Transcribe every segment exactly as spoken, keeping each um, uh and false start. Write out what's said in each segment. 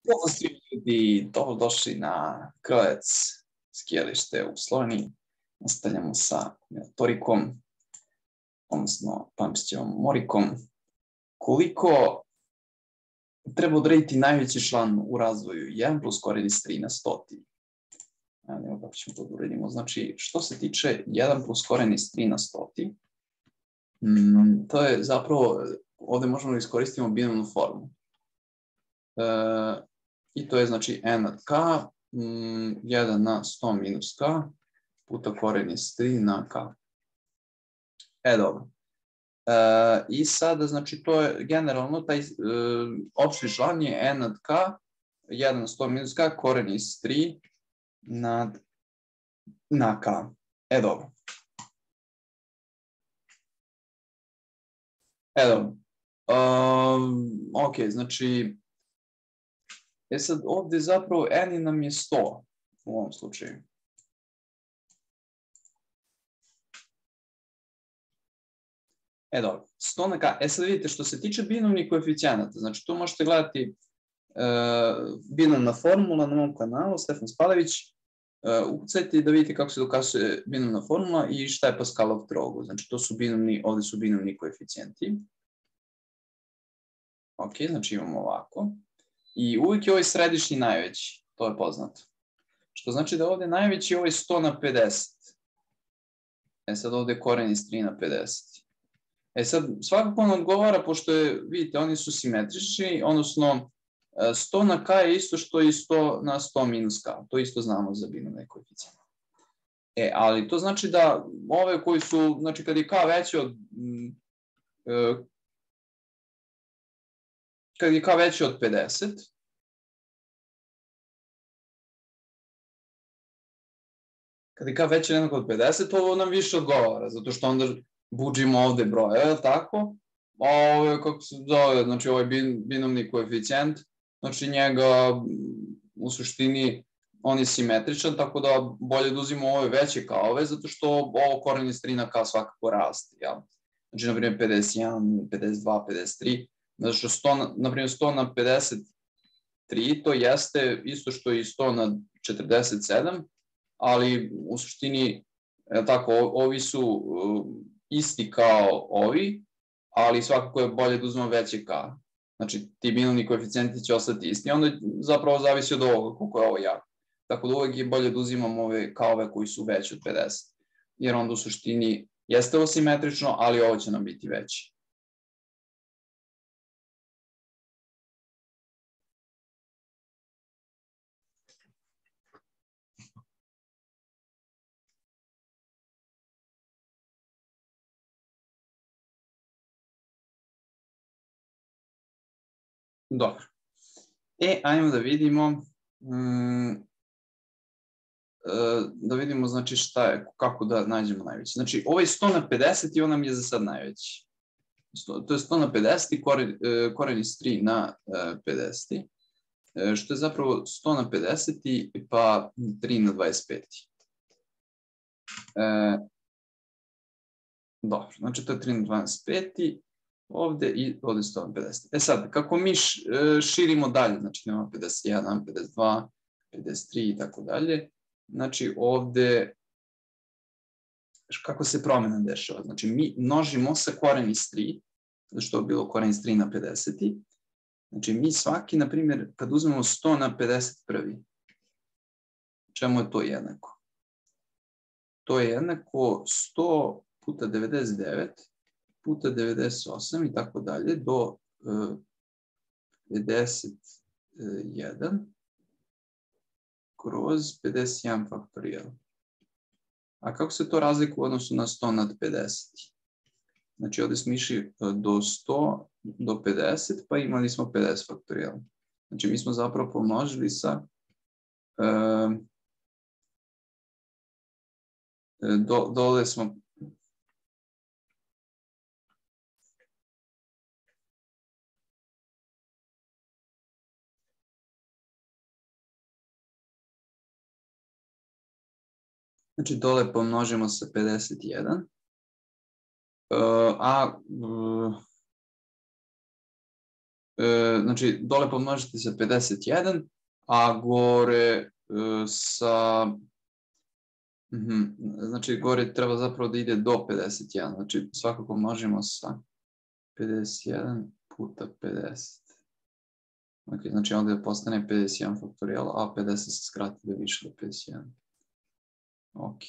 Pozdrav svi ljudi, dobrodošli na Kraljevac skijalište u Sloveniji. Nastavljamo sa torikom, odnosno Pamčićevom morikom. Koliko treba odrediti najveći član u razvoju? jedan plus koren iz tri na stoti. Evo kako ćemo to da uredimo. Znači, što se tiče jedan plus koren iz tri na stoti, to je zapravo, ovdje možemo da iskoristimo binomnu formu. Uh, I to je znači n nad k, mm, jedan na sto minus k, puta koren iz tri na k. E, dobro. Uh, I sada, znači, to je generalno, taj uh, opšti član je n nad k, jedan na sto minus k, koren iz tri nad, na k. E, dobro. E, dobro. Um, ok, znači, E sad ovdje zapravo n nam je sto u ovom slučaju. E dobro, sto na k. E sad vidite, što se tiče binomnih koeficijenata, znači tu možete gledati uh, binomna formula na mom kanalu, Stefan Spalević, uh, ukucajte i da vidite kako se dokazuje binomna formula i šta je Pascalov trougao. Znači to su binomni, ovdje su binomni koeficijenti. Ok, znači imamo ovako. I uvijek je ovaj središnji najveći, to je poznato. Što znači da ovdje najveći je ovaj sto na pedeset. E sad ovdje je koren iz tri na pedeset. E sad svakako on odgovara, pošto je, vidite, oni su simetrični, odnosno sto na k je isto što i sto na sto minus k. To isto znamo za binomne koeficijente. E, ali to znači da ove koji su, znači kad je k veće od... Kad je k veći od pedeset, kad je k veći jednako od pedeset, ovo nam više odgovara, zato što onda buđimo ovde broje, je li tako? Ovo je, kako se zove, znači ovaj binomni koeficijent, znači njega u suštini on je simetričan, tako da bolje da uzimo ove veće k-ove, zato što ovo koren iz tri na k svakako raste, jel? Znači, na primjer, pedeset jedan, pedeset dva, pedeset tri, znači što sto, na primjer, sto na pedeset tri, to jeste isto što i sto na četrdeset sedam, ali u suštini, tako, ovi su uh, isti kao ovi, ali svakako je bolje da uzmemo veće k. Znači, ti binomni koeficijenti će ostati isti, onda zapravo zavisi od ovoga koliko je ovo jak. Tako da uvijek je bolje da uzimamo ove k-ove koji su veći od pedeset, jer onda u suštini jeste ovo simetrično, ali ovo će nam biti veći. Dobro. E, ajmo da vidimo, um, da vidimo znači šta je, kako da nađemo najveći. Znači, ovaj sto na pedeset i on nam je za sad najveći. To je sto na pedeset i koren, koren iz tri na pedeset, što je zapravo sto na pedeset pa tri na dvadeset pet. E, dobro, znači to je tri na dvadeset pet. Ovde i ovde sto na pedeset. E sad, kako mi širimo dalje, znači imamo pedeset jedan, pedeset dva, pedeset tri i tako dalje, znači ovde, kako se promena dešava? Znači mi množimo sa koren iz tri, zato što je bilo koren iz tri na pedeset. Znači mi svaki, na primjer, kad uzmemo sto na pedeset prvi, čemu je to jednako? To je jednako sto puta devedeset devet, puta devedeset osam i tako dalje do uh, pedeset jedan kroz pedeset jedan faktorijal. A kako se to razlikuje u odnosu na sto nad pedeset? Znači ovdje smo išli do sto do pedeset, pa imali smo pedeset faktorijal. Znači mi smo zapravo pomnožili sa uh, do, dole smo Znači, dole pomnožimo sa pedeset jedan, a e, znači dole pomnožiti sa pedeset jedan, a gore e, sa, mm, znači gore treba zapravo da ide do pedeset jedan, znači svakako množimo sa pedeset jedan puta pedeset. Okay, znači ovdje postane pedeset jedan faktorijal, a pedeset se skrati da više do pedeset jedan. Ok.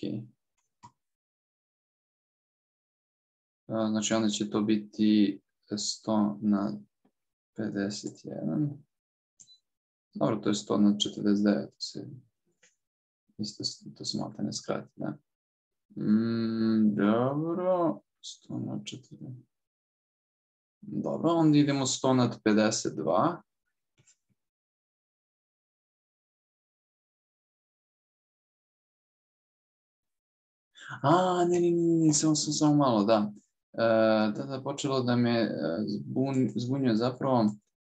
Znači onda će to biti sto na pedeset jedan. Dobro, to je sto na četrdeset devet. Isto to se malo ne skrati, da? Mm, dobro, sto na četrdeset. Dobro, onda idemo sto na pedeset dva. A, ne, ne, ne, ne, samo, samo malo, da. E, tada počelo da me zbun, zbunjuje zapravo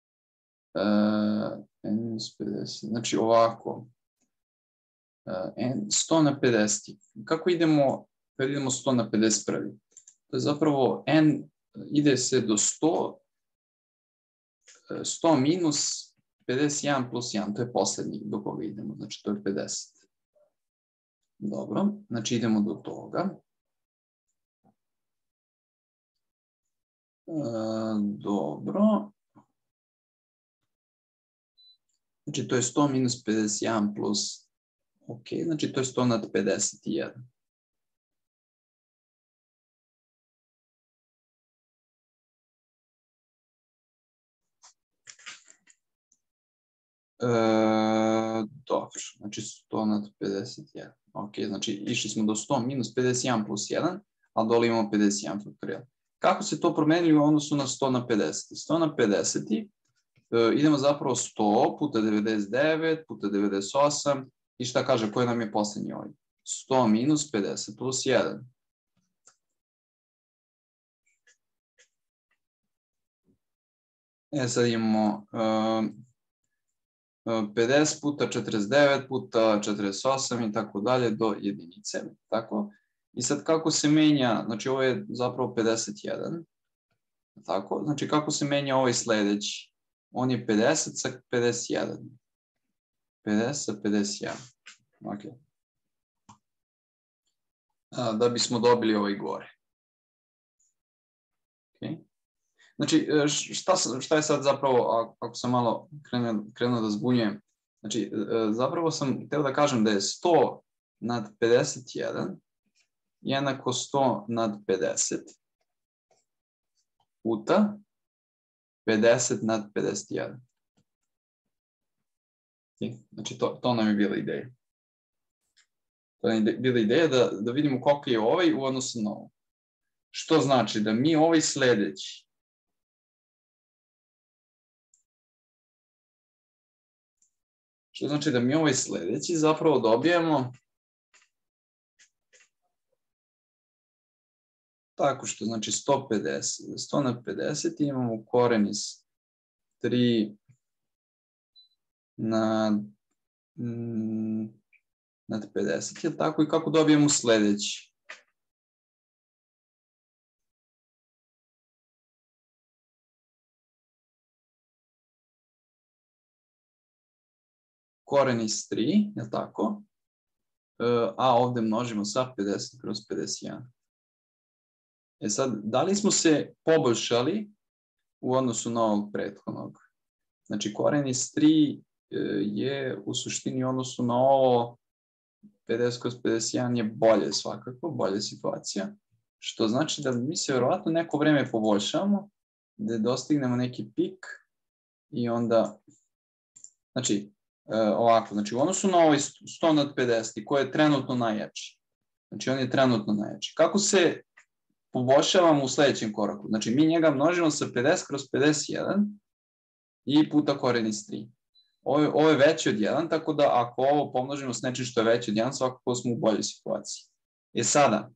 e, minus pedeset, znači ovako. E, sto na pedeset. Kako idemo, kad idemo sto na pedeset jedan? To je zapravo n ide se do sto, sto minus pedeset jedan plus jedan, to je poslednji do koga idemo, znači to je pedeset. Dobro, znači idemo do toga. E, dobro. Znači to je sto minus pedeset jedan plus, ok, znači to je sto nad pedeset jedan. E, dobro, znači sto nad pedeset jedan. Ok, znači išli smo do sto minus pedeset jedan plus jedan, a dole imamo pedeset jedan faktorijal. Kako se to promenilo u odnosu na sto na pedeset? sto na pedeset, e, idemo zapravo sto puta devedeset devet puta devedeset osam i šta kaže, koji nam je posljednji ovaj? sto minus pedeset plus jedan. E sad imamo uh, pedeset puta četrdeset devet puta četrdeset osam i tako dalje do jedinice. Tako. I sad kako se menja, znači ovo je zapravo pedeset jedan. Tako, znači kako se menja ovaj sledeći? On je pedeset sa pedeset jedan. pedeset sa pedeset jedan. Ok. A, da bismo dobili ovaj gore. Ok. Znači, šta, šta je sad zapravo, ako sam malo krenuo, krenuo da zbunjujem, znači, zapravo sam htio da kažem da je sto nad pedeset jedan jednako sto nad pedeset puta pedeset nad pedeset jedan. Znači, to, to nam je bila ideja. To nam je bila ideja da, da vidimo koliko je ovaj u odnosu na ovo. Što znači da mi ovaj sledeći Što znači da mi ovaj sledeći zapravo dobijemo tako što znači sto pedeset. sto na pedeset imamo koren iz tri na, nad pedeset. Je tako? I kako dobijemo sledeći? Koren iz tri, je tako? A ovde množimo sa pedeset kroz pedeset jedan. E sad, da li smo se poboljšali u odnosu na ovog prethodnog? Znači, koren iz tri je u suštini u odnosu na ovo pedeset kroz pedeset jedan je bolje svakako, bolja situacija. Što znači da mi se verovatno neko vreme poboljšamo, da dostignemo neki pik i onda, znači, ovako, znači u odnosu na ovaj sto nad pedeset koji je trenutno najjači, znači on je trenutno najjači. Kako se poboljšavamo u sledećem koraku? Znači mi njega množimo sa pedeset kroz pedeset jedan i puta koren iz tri. Ovo je, ovo je veće od jedan, tako da ako ovo pomnožimo s nečim što je veće od jedan, svakako smo u boljoj situaciji. E sada,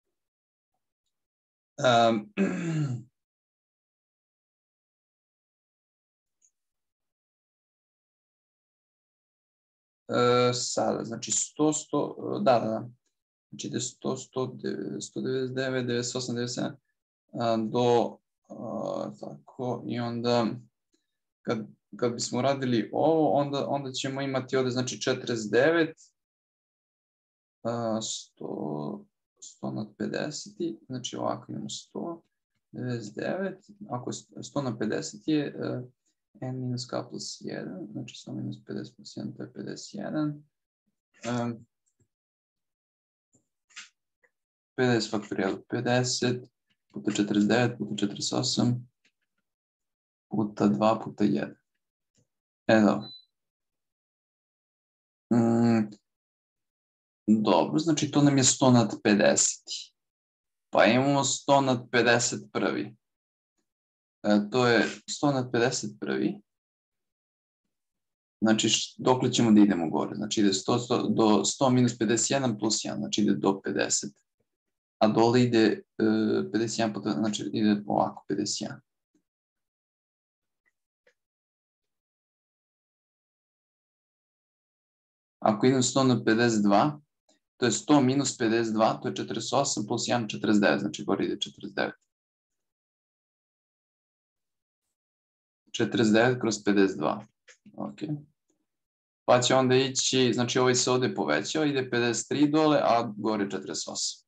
um, Uh, sada, znači sto, sto, da, da, da, znači da je sto, sto, sto devedeset devet, devedeset osam, devedeset sedam uh, do, uh, tako, i onda kad, kad bismo radili ovo, onda, onda ćemo imati ovde, znači, četrdeset devet, sto, sto nad pedeset, znači ovako imamo sto, devedeset devet, ako je sto na pedeset je uh, n minus k plus jedan, znači sto minus pedeset plus jedan, to je pedeset jedan. Um, pedeset faktorijal pedeset puta četrdeset devet puta četrdeset osam puta dva puta jedan. E, dobro. Mm, dobro, znači to nam je sto nad pedeset. Pa imamo sto nad pedeset prvi. E, to je sto nad pedeset prvi. Znači, dokle ćemo da idemo gore? Znači, ide sto, sto, do sto minus pedeset jedan plus jedan, znači ide do pedeset. A dole ide uh, pedeset jedan, puta, znači ide ovako, pedeset jedan. Ako idem sto na pedeset dva, to je sto minus pedeset dva, to je četrdeset osam plus jedan, četrdeset devet, znači gore ide četrdeset devet. četrdeset devet kroz pedeset dva. Ok. Pa će onda ići, znači ovaj se ovde povećao, ide pedeset tri dole, a gore četrdeset osam.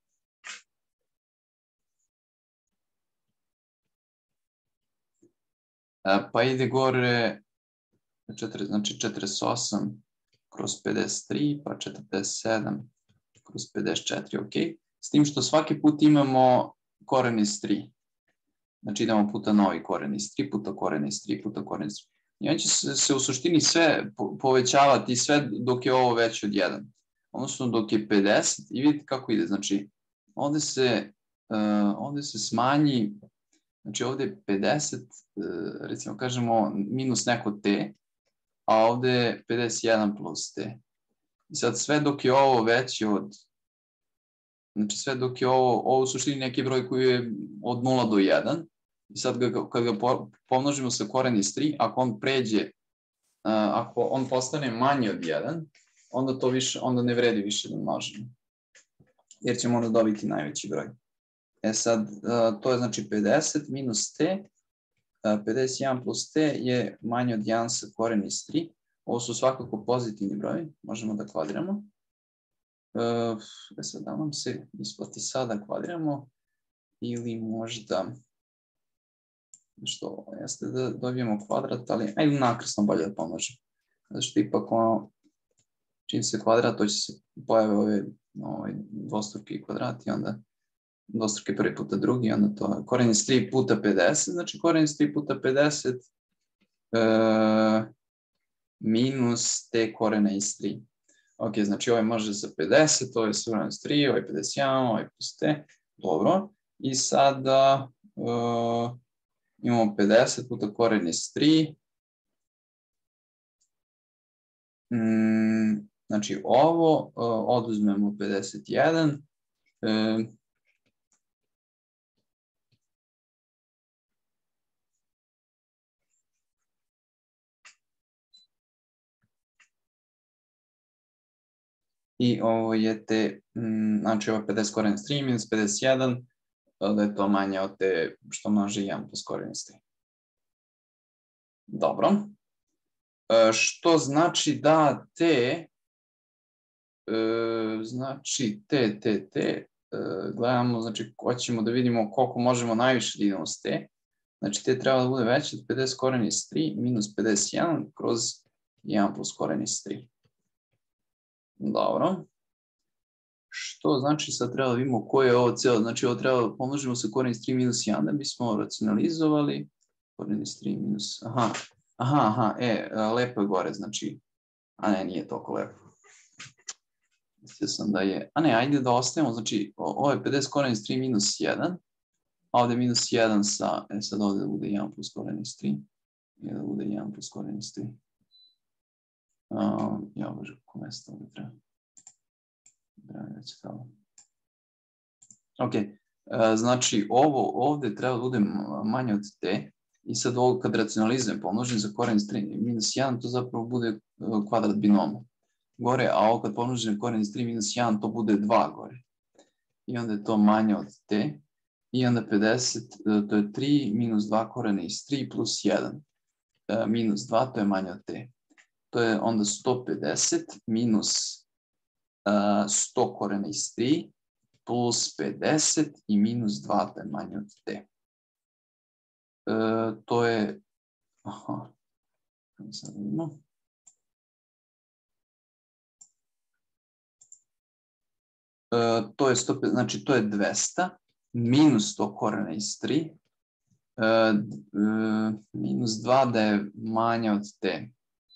Pa ide gore, znači četrdeset osam kroz pedeset tri, pa četrdeset sedam kroz pedeset četiri, ok. S tim što svaki put imamo koren iz tri. Znači idemo puta novi koren iz tri, puta koren iz tri, puta koren iz tri. I on će se, se u suštini sve povećavati, sve dok je ovo veće od jedan. Odnosno dok je pedeset, i vidite kako ide, znači ovde se, uh, ovde se smanji, znači ovde je pedeset, uh, recimo kažemo minus neko t, a ovde je pedeset jedan plus t. I sad sve dok je ovo veći od, znači sve dok je ovo, ovo u suštini neki broj koji je od nula do jedan, i sad ga, kad ga pomnožimo sa koren iz tri, ako on pređe, uh, ako on postane manji od jedan, onda to više, onda ne vredi više da množimo. Jer ćemo onda dobiti najveći broj. E sad, uh, to je znači pedeset minus t, uh, pedeset jedan plus t je manje od jedan sa koren iz tri. Ovo su svakako pozitivni brojevi, možemo da kvadiramo. Uh, e sad, da nam se isplati sada kvadiramo, ili možda, što jeste da dobijemo kvadrat, ali ajde nakrsno bolje da pomnožimo. Zato što ipak ono, čim se kvadrat, to će se pojave ove, ove dvostruki kvadrati, onda dvostruki prvi puta drugi, onda to je koren iz tri puta pedeset, znači koren iz tri puta pedeset e, minus te korena iz tri. Ok, znači ovaj može za pedeset, ovaj je koren iz tri, ovaj je pedeset jedan, ovaj je plus t, dobro. I sada e, imamo pedeset puta koren iz tri. Mm, znači ovo, uh, oduzmemo pedeset jedan. Uh, I ovo je te, mm, znači ovo je pedeset koren iz tri minus pedeset jedan, da je to manje od te što množi jedan plus koren iz tri. Dobro. Uh, što znači da te, uh, znači te, te, te, uh, gledamo, znači hoćemo da vidimo koliko možemo najviše da idemo s te. Znači te treba da bude veće od pedeset koren iz tri minus pedeset jedan kroz jedan plus koren iz tri. Dobro. Što znači sad treba da vidimo koje je ovo cijelo, znači ovo treba da pomnožimo sa koren iz tri minus jedan da bismo racionalizovali. Koren iz tri minus, aha, aha, aha, e, lepo je gore, znači, a ne, nije toliko lepo. Mislio sam da je, a ne, ajde da ostavimo, znači, ovo je pedeset koren iz tri minus jedan, a ovde je minus jedan sa, e sad ovde da bude jedan plus koren iz tri, i da bude jedan plus koren iz tri. Um, ja, bože, kako mesta ovde treba. Treba već tamo. Ok, uh, znači, ovo ovde treba da bude manje od t, i sad ovo kad racionalizujem, pomnožim za koren iz tri minus jedan, to zapravo bude kvadrat binoma gore, a ovo kad pomnožim koren iz tri minus jedan, to bude dva gore. I onda je to manje od t, i onda pedeset, to je tri minus dva korena iz tri plus jedan. uh, minus dva, to je manje od t. To je onda sto pedeset minus uh, sto korena iz tri plus pedeset i minus dva, to je manje od t. Uh, to je... Aha. Sad vidimo. Uh, to je sto, znači to je dvesta minus sto korena iz tri uh, uh, minus dva da je manje od t.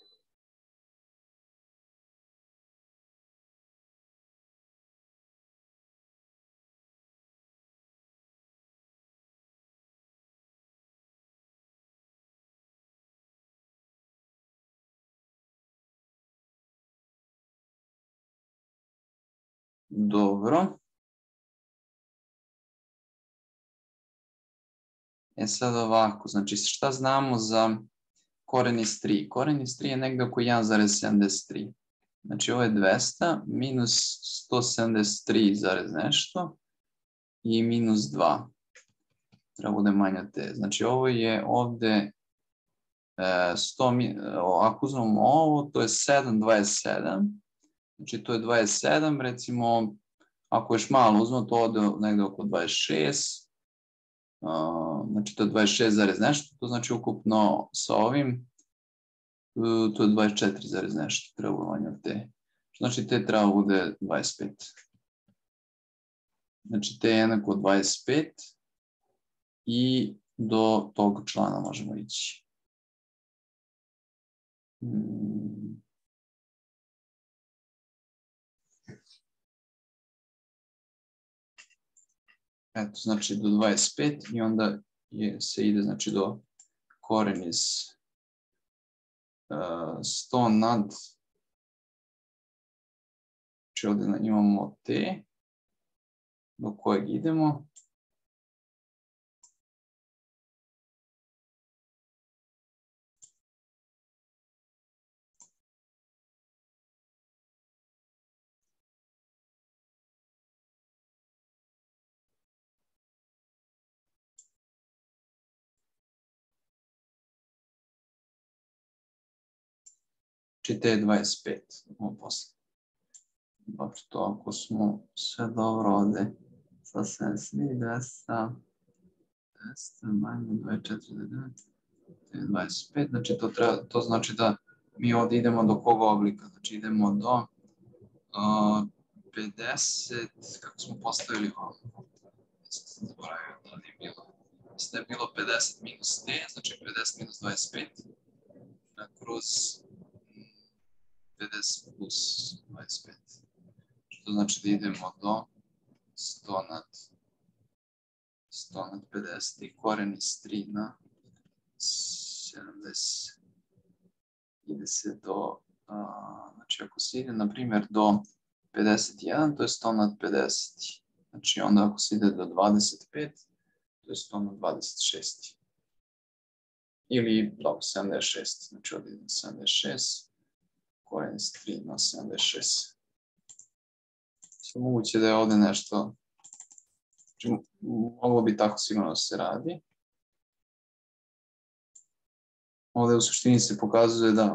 Dobro. E sad ovako, znači šta znamo za koren iz tri? Koren iz tri je negde oko jedan zarez sedamdeset tri. Znači ovo je dvesta minus sto sedamdeset tri zarez nešto i minus dva. Treba bude manje od te. Znači ovo je ovde e, sto, ako uzmemo ovo, to je sedam dvadeset sedam. Znači to je dvadeset sedam, recimo ako još malo uzmemo, to ode negde oko dvadeset šest. Uh, znači to je dvadeset šest zarez nešto, to znači ukupno sa ovim uh, to je dvadeset četiri zarez nešto, treba manje od te. Znači te treba bude dvadeset pet. Znači te je jednako dvadeset pet i do tog člana možemo ići. Hmm. Eto, znači do dvadeset pet i onda je, se ide znači do koren iz uh, sto nad, znači ovdje imamo t, do kojeg idemo. Znači te je dvadeset pet. Dobro, to ako smo sve dobro ovde sa sedamdeset tri, dvesta, dvesta manje dvadeset četiri, dvadeset pet, znači to, treba, to znači da mi ovde idemo do kog oblika, znači idemo do uh, pedeset, kako smo postavili ovo, sam zaboravio da li je bilo, mislim da je bilo pedeset minus t, znači pedeset minus dvadeset pet, kroz pedeset plus dvadeset pet. Što znači da idemo do sto nad, sto nad pedeset i koren iz tri na sedamdeset. Ide se do, a, znači ako se ide na primjer do pedeset jedan, to je sto nad pedeset. Znači onda ako se ide do dvadeset pet, to je sto nad dvadeset šest. Ili dobro, sedamdeset šest, znači ovdje ide sedamdeset šest, koren iz tri na sedamdeset šest. Sve moguće da je ovdje nešto, znači moglo bi tako sigurno da se radi. Ovdje u suštini se pokazuje da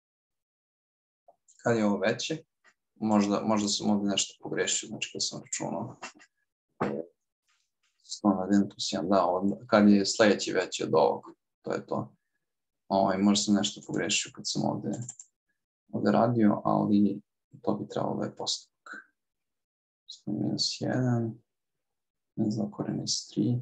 kad je ovo veće, možda, možda sam ovdje nešto pogrešio, znači kad sam računao sto nad jedan plus jedan, da, kad je sledeći veći od ovog, to je to. Ovaj, možda sam nešto pogrešio kad sam ovdje, ovdje radio, ali to bi trebalo da je postupak. sto minus jedan, ne znam, koren iz tri,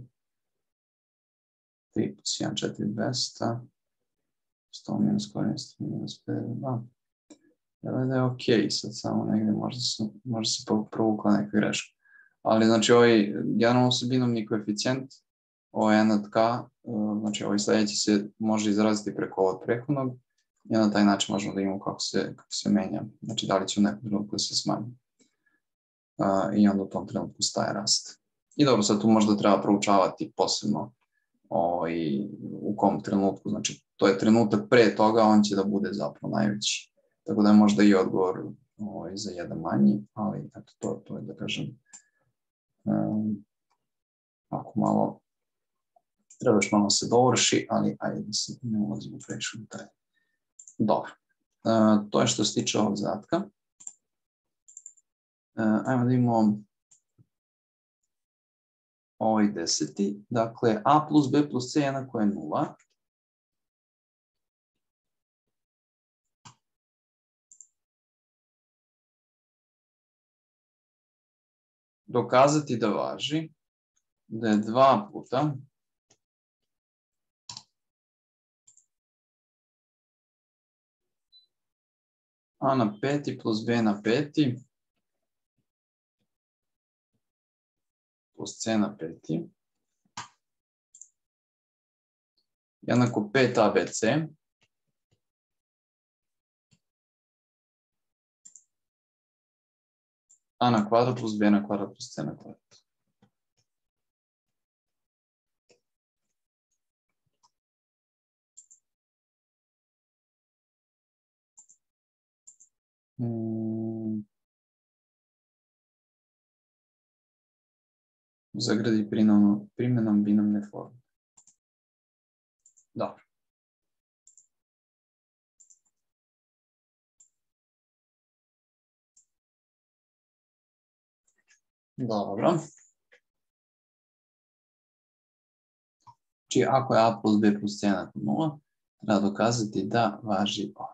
tri plus jedan, četiri, dvesta, sto minus koren iz tri minus pedeset dva. Jel da je ok, sad samo negdje možda se, možda se provukla neka greška. Ali znači ovaj generalno se binomni koeficijent, ovaj n nad k, znači ovaj sljedeći se može izraziti preko ovog prethodnog i na taj način možemo da imamo kako se, kako se menja. Znači da li će u nekom trenutku da se smanji. Uh, I onda u tom trenutku staje rast. I dobro, sad tu možda treba proučavati posebno ovaj, u kom trenutku, znači to je trenutak pre toga, on će da bude zapravo najveći. Tako da je možda i odgovor ovaj, za jedan manji, ali eto, to, to je da kažem um, ako malo Treba još malo se dovrši, ali ajde da se ne ulazimo previše u taj. Dobro. Uh, to je što se tiče ovog zadatka. Uh, ajmo da imamo ovaj deseti. Dakle, a plus b plus c jednako je nula. Dokazati da važi da je dva puta a na peti plus b na peti plus c na peti jednako pet a b c a na kvadrat plus b na kvadrat plus c na kvadrat. Hmm. Zagradi primjenom binomne forme. Dobro. Dobro. Znači, ako je a plus b plus c jednako nula, treba dokazati da važi ovo.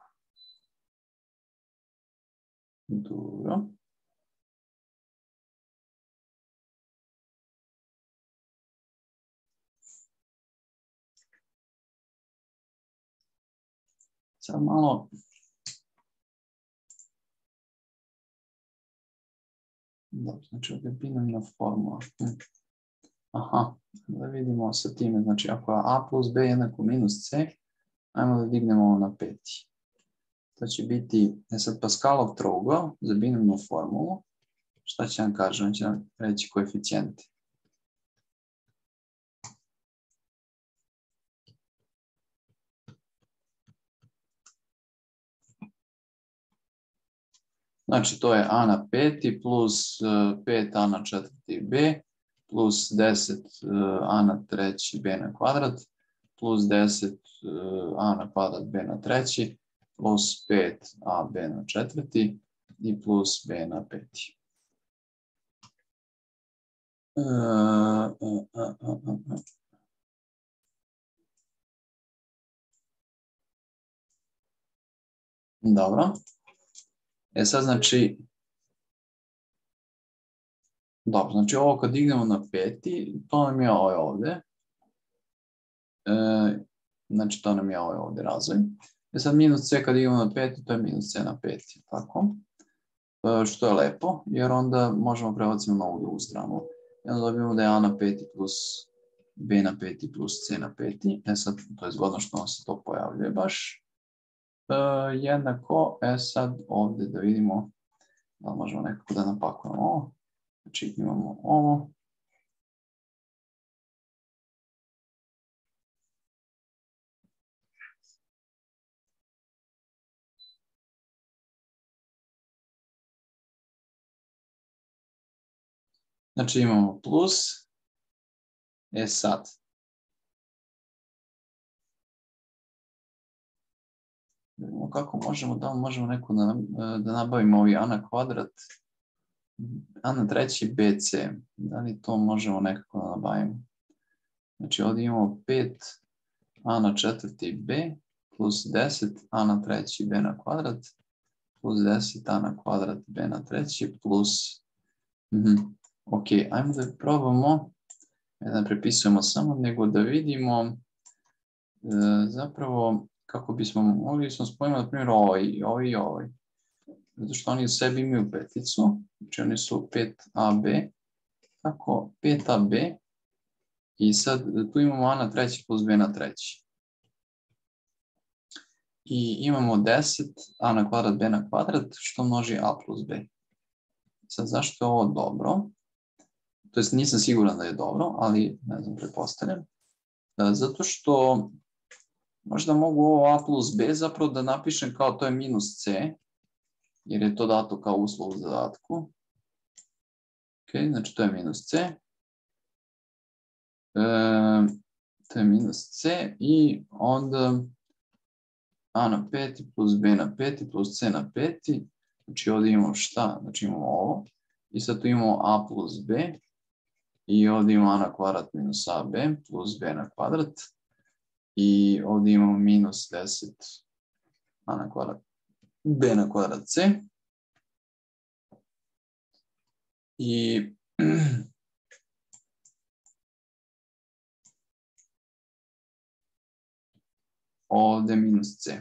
Dobro. Sad malo... Dobro, znači ovdje je binomna formula. Aha, da vidimo sa time. Znači, ako je a plus b jednako minus c, ajmo da dignemo ovo na peti. To će biti, je sad Pascalov trougao za binomnu formulu. Šta će nam kaže? On će nam reći koeficijente. Znači, to je a na peti plus pet a na četvrti b plus deset a na treći b na kvadrat plus deset a na kvadrat b na treći plus pet a b na četvrti i plus b na peti. Dobro. E sad znači, dobro, znači ovo kad dignemo na peti, to nam je ovaj ovdje. E, znači to nam je ovaj ovdje razvoj. E sad minus c kad dignemo na peti, to je minus c na peti, tako. E, što je lepo, jer onda možemo prebaciti na ovu drugu stranu. I onda dobijemo da je a na peti plus b na peti plus c na peti. E sad, to je zgodno što nam se to pojavljuje baš. E, jednako, e sad ovdje da vidimo da možemo nekako da napakujemo ovo. Znači imamo ovo. Znači imamo plus. E sad. Vidimo kako možemo, da li možemo neko da, da nabavimo ovi a na kvadrat, a na treći bc. Da li to možemo nekako da nabavimo? Znači ovdje imamo pet a na četvrti b plus deset a na treći b na kvadrat plus deset a na kvadrat b na treći plus... Mm-hmm. Ok, ajmo da probamo, ne da prepisujemo samo, nego da vidimo e, zapravo kako bismo mogli smo spojiti, na primjer, ovaj, ovaj i ovaj. Zato što oni u sebi imaju peticu, znači oni su pet a b, tako pet a b i sad tu imamo a na treći plus b na treći. I imamo deset a na kvadrat b na kvadrat što množi a plus b. Sad zašto je ovo dobro? To jest nisam siguran da je dobro, ali ne znam, pretpostavljam. Zato što možda mogu ovo a plus b zapravo da napišem kao to je minus c, jer je to dato kao uslov u zadatku. Ok, znači to je minus c. E, to je minus c i onda a na peti plus b na peti plus c na peti. Znači ovdje imamo šta? Znači imamo ovo. I sad tu imamo a plus b. I ovdje imamo a na kvadrat minus ab plus b na kvadrat. I ovdje imamo minus deset a na kvadrat b na kvadrat c. I ovdje minus c.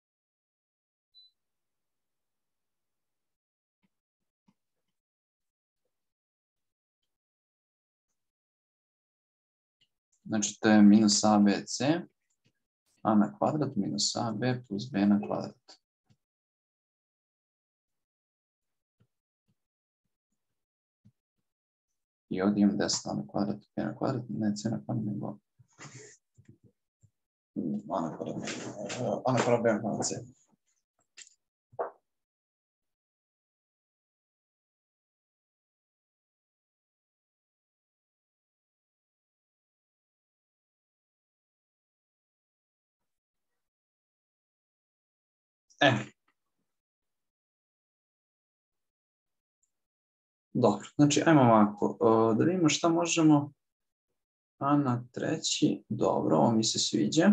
Znači to je minus abc, a na kvadrat minus ab plus b na kvadrat. I ovdje imam deset a na kvadrat, b na kvadrat, ne c na kvadrat, nego a na kvadrat, a na kvadrat, b na kvadrat, c. E. Dobro, znači ajmo ovako, da vidimo šta možemo. A na treći, dobro, ovo mi se sviđa.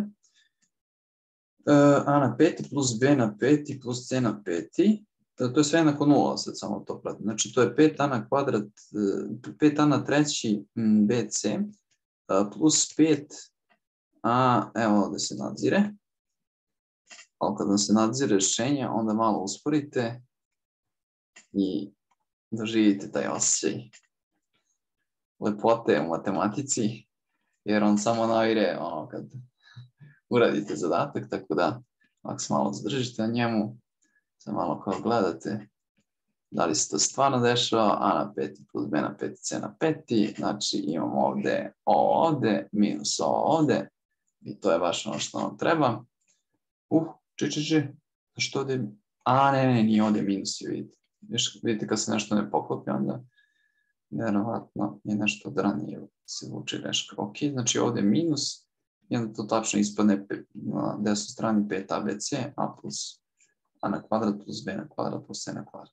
A na peti plus b na peti plus c na peti. To je sve jednako nula, sad samo to pratim. Znači to je pet a na kvadrat, pet a na treći bc plus pet a, evo ovdje se nadzire. Ali kada se nadzire rješenje, onda malo usporite i doživite taj osjećaj lepote u matematici, jer on samo navire ono kad uradite zadatak, tako da ako se malo zadržite na njemu, se malo kao gledate da li se to stvarno dešava, a na peti plus b na peti, c na peti, znači imamo ovdje ovo ovdje, minus ovo ovdje, i to je baš ono što nam treba. Uh, či, či, či, što ovdje, a ne, ne, nije ovdje minus, vidite. Vidite kad se nešto ne poklopi, onda vjerovatno je nešto od ranije se vuče greška. Ok, znači ovdje je minus, i onda to tačno ispadne na desnoj strani pet a b c, a plus a na kvadrat plus b na kvadrat plus c na kvadrat.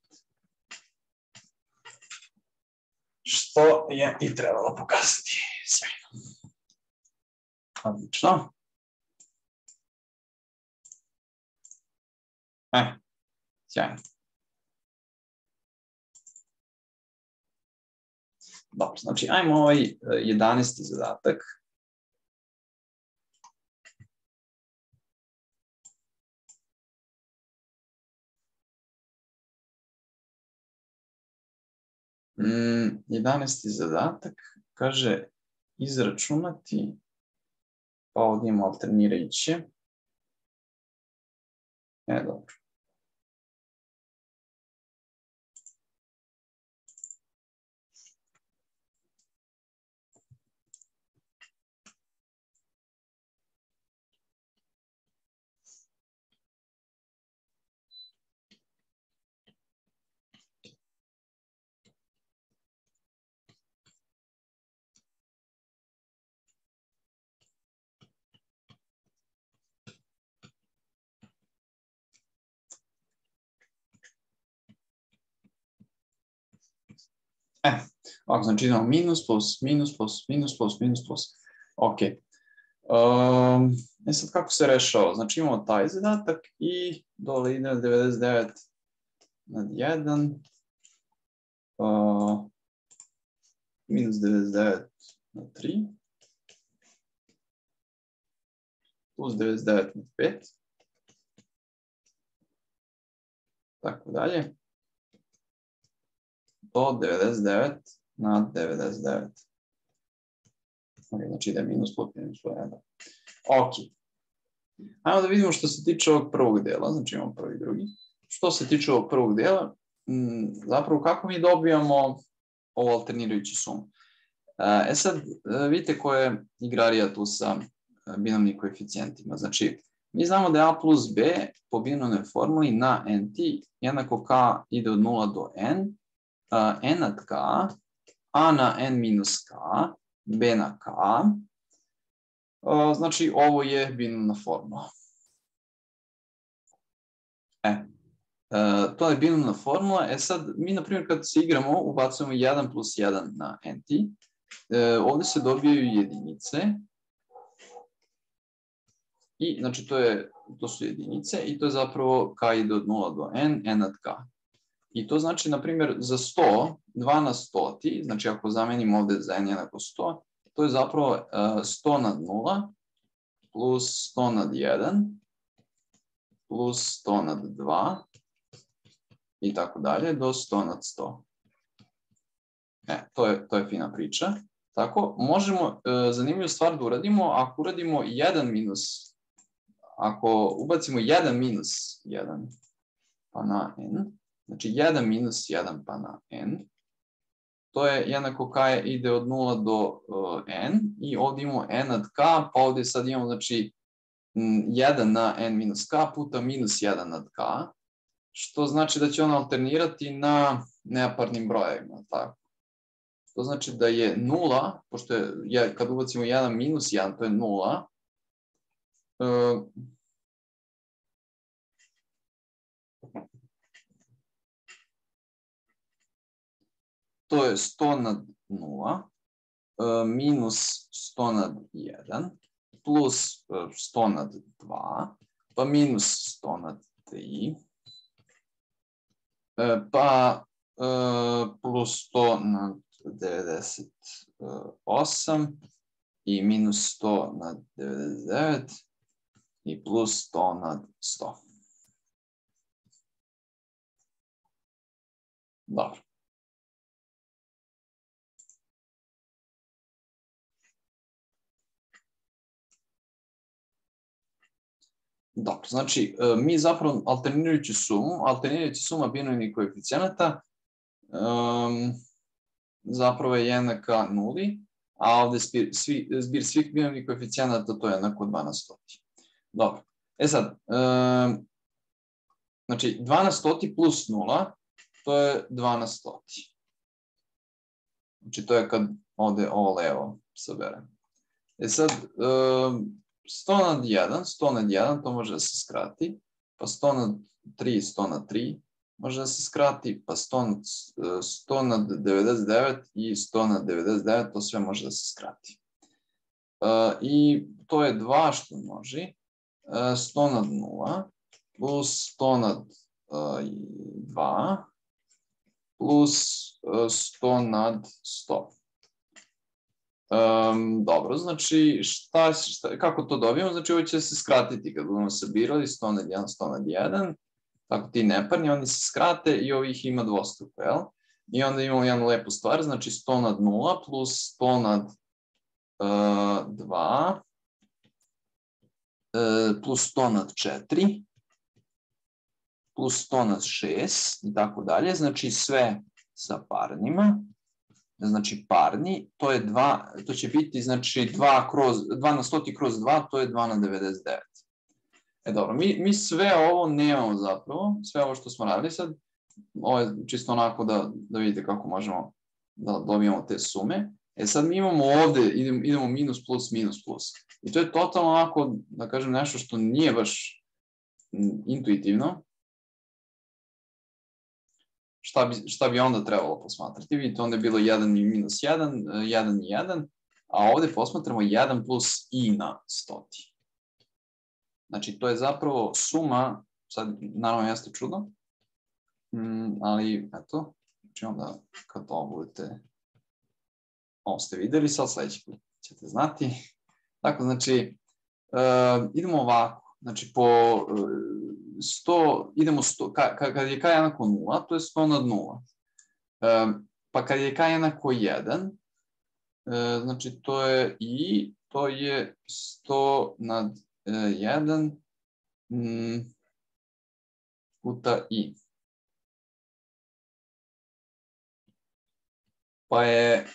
Što je i trebalo pokazati. Sjajno. Odlično. E, sjajno. Dobro, znači ajmo ovaj jedanaesti zadatak. Mm, jedanaesti zadatak kaže izračunati, pa ovdje imamo alternirajuće. E, dobro. E, ovako, znači idemo minus, plus, minus, plus, minus, plus, minus, plus. Ok. Um, e sad kako se rešava? Znači imamo taj zadatak i dole ide devedeset devet nad jedan. Uh, minus devedeset devet nad tri. Plus devedeset devet nad pet. Tako dalje. Do devedeset devet na devedeset devet. Okay, znači ide minus plus minus plus jedan. Ok. Ajmo da vidimo što se tiče ovog prvog dela. Znači imamo prvi i drugi. Što se tiče ovog prvog dela, zapravo kako mi dobijamo ovu alternirajuću sumu. E sad, vidite koja je igrarija tu sa binomnim koeficijentima. Znači, mi znamo da je a plus b po binomnoj formuli na nt jednako k ide od nula do n. Uh, n nad k, a na n minus k, b na k, Znači, ovo je binomna formula. E, to je binomna formula. E sad, mi, na primjer, kad se igramo, ubacujemo jedan plus jedan na nt. Ovde se dobijaju jedinice. I, znači, to, je, to su jedinice i to je zapravo k ide od nula do n, n nad k. I to znači, na primjer, za sto, dva na stoti, znači ako zamenim ovde za n jednako sto, to je zapravo sto nad nula plus sto nad jedan plus sto nad dva i tako dalje do sto nad sto. E, to je, to je fina priča. Tako, možemo zanimljivu stvar da uradimo, ako uradimo jedan minus, ako ubacimo jedan minus jedan pa na n, znači jedan minus jedan pa na n, to je jednako k ide od nula do n i ovdje imamo n nad k, pa ovdje sad imamo znači jedan na n minus k puta minus jedan nad k, što znači da će on alternirati na neparnim brojevima. Tako. To znači da je nula, pošto je, kad ubacimo jedan minus jedan, to je nula, to je sto nad nula minus sto nad jedan plus sto nad dva pa minus sto nad tri pa plus sto nad devedeset osam i minus sto nad devedeset devet i plus sto nad sto. Dobro. Dobro, znači mi zapravo alternirajući sumu, alternirajući suma binomnih koeficijenata um, zapravo je jednaka nuli, a ovdje zbir, svi, zbir svih binomnih koeficijenata to je jednako dva na stoti. Dobro, e sad, um, znači dva na stoti plus nula, to je dva na stoti. Znači to je kad ovdje ovo levo saberem. E sad, um, sto nad jedan, sto nad jedan, to može da se skrati, pa sto nad tri, sto nad tri može da se skrati, pa sto nad devedeset devet i sto nad devedeset devet, to sve može da se skrati. I to je dva što množi, sto nad nula plus sto nad dva plus sto nad sto. Um, dobro, znači šta, šta, kako to dobijemo? Znači ovo će se skratiti kad budemo sabirali sto nad jedan, sto nad jedan, tako ti neparni, oni se skrate i ovih ima dvostruko, jel? I onda imamo jednu lepu stvar, znači sto nad nula plus sto nad uh, dva uh, plus sto nad četiri plus sto nad šest i tako dalje, znači sve sa parnima. Znači parni, to je dva, to će biti znači dva kroz, dva na stoti kroz dva, to je dva na devedeset devet. E dobro, mi, mi sve ovo nemamo zapravo, sve ovo što smo radili sad, ovo je čisto onako da, da vidite kako možemo da dobijemo te sume. E sad mi imamo ovde, idemo, idemo minus plus minus plus. I to je totalno onako, da kažem, nešto što nije baš intuitivno. Šta bi, šta bi onda trebalo posmatrati? Vidite, onda je bilo jedan i minus jedan, jedan i jedan, a ovde posmatramo jedan plus i na stoti. Znači, to je zapravo suma, sad naravno jeste čudno, ali eto, znači onda kad to budete, ovo ste videli, sad sledeći put ćete znati. Tako, znači, uh, idemo ovako, znači po uh, sto, idemo sto, ka, kad je k jednako nula, to je sto nad nula. Um, pa kad je k jednako jedan, uh, znači to je i, to je sto nad uh, jedan um, puta i. Pa je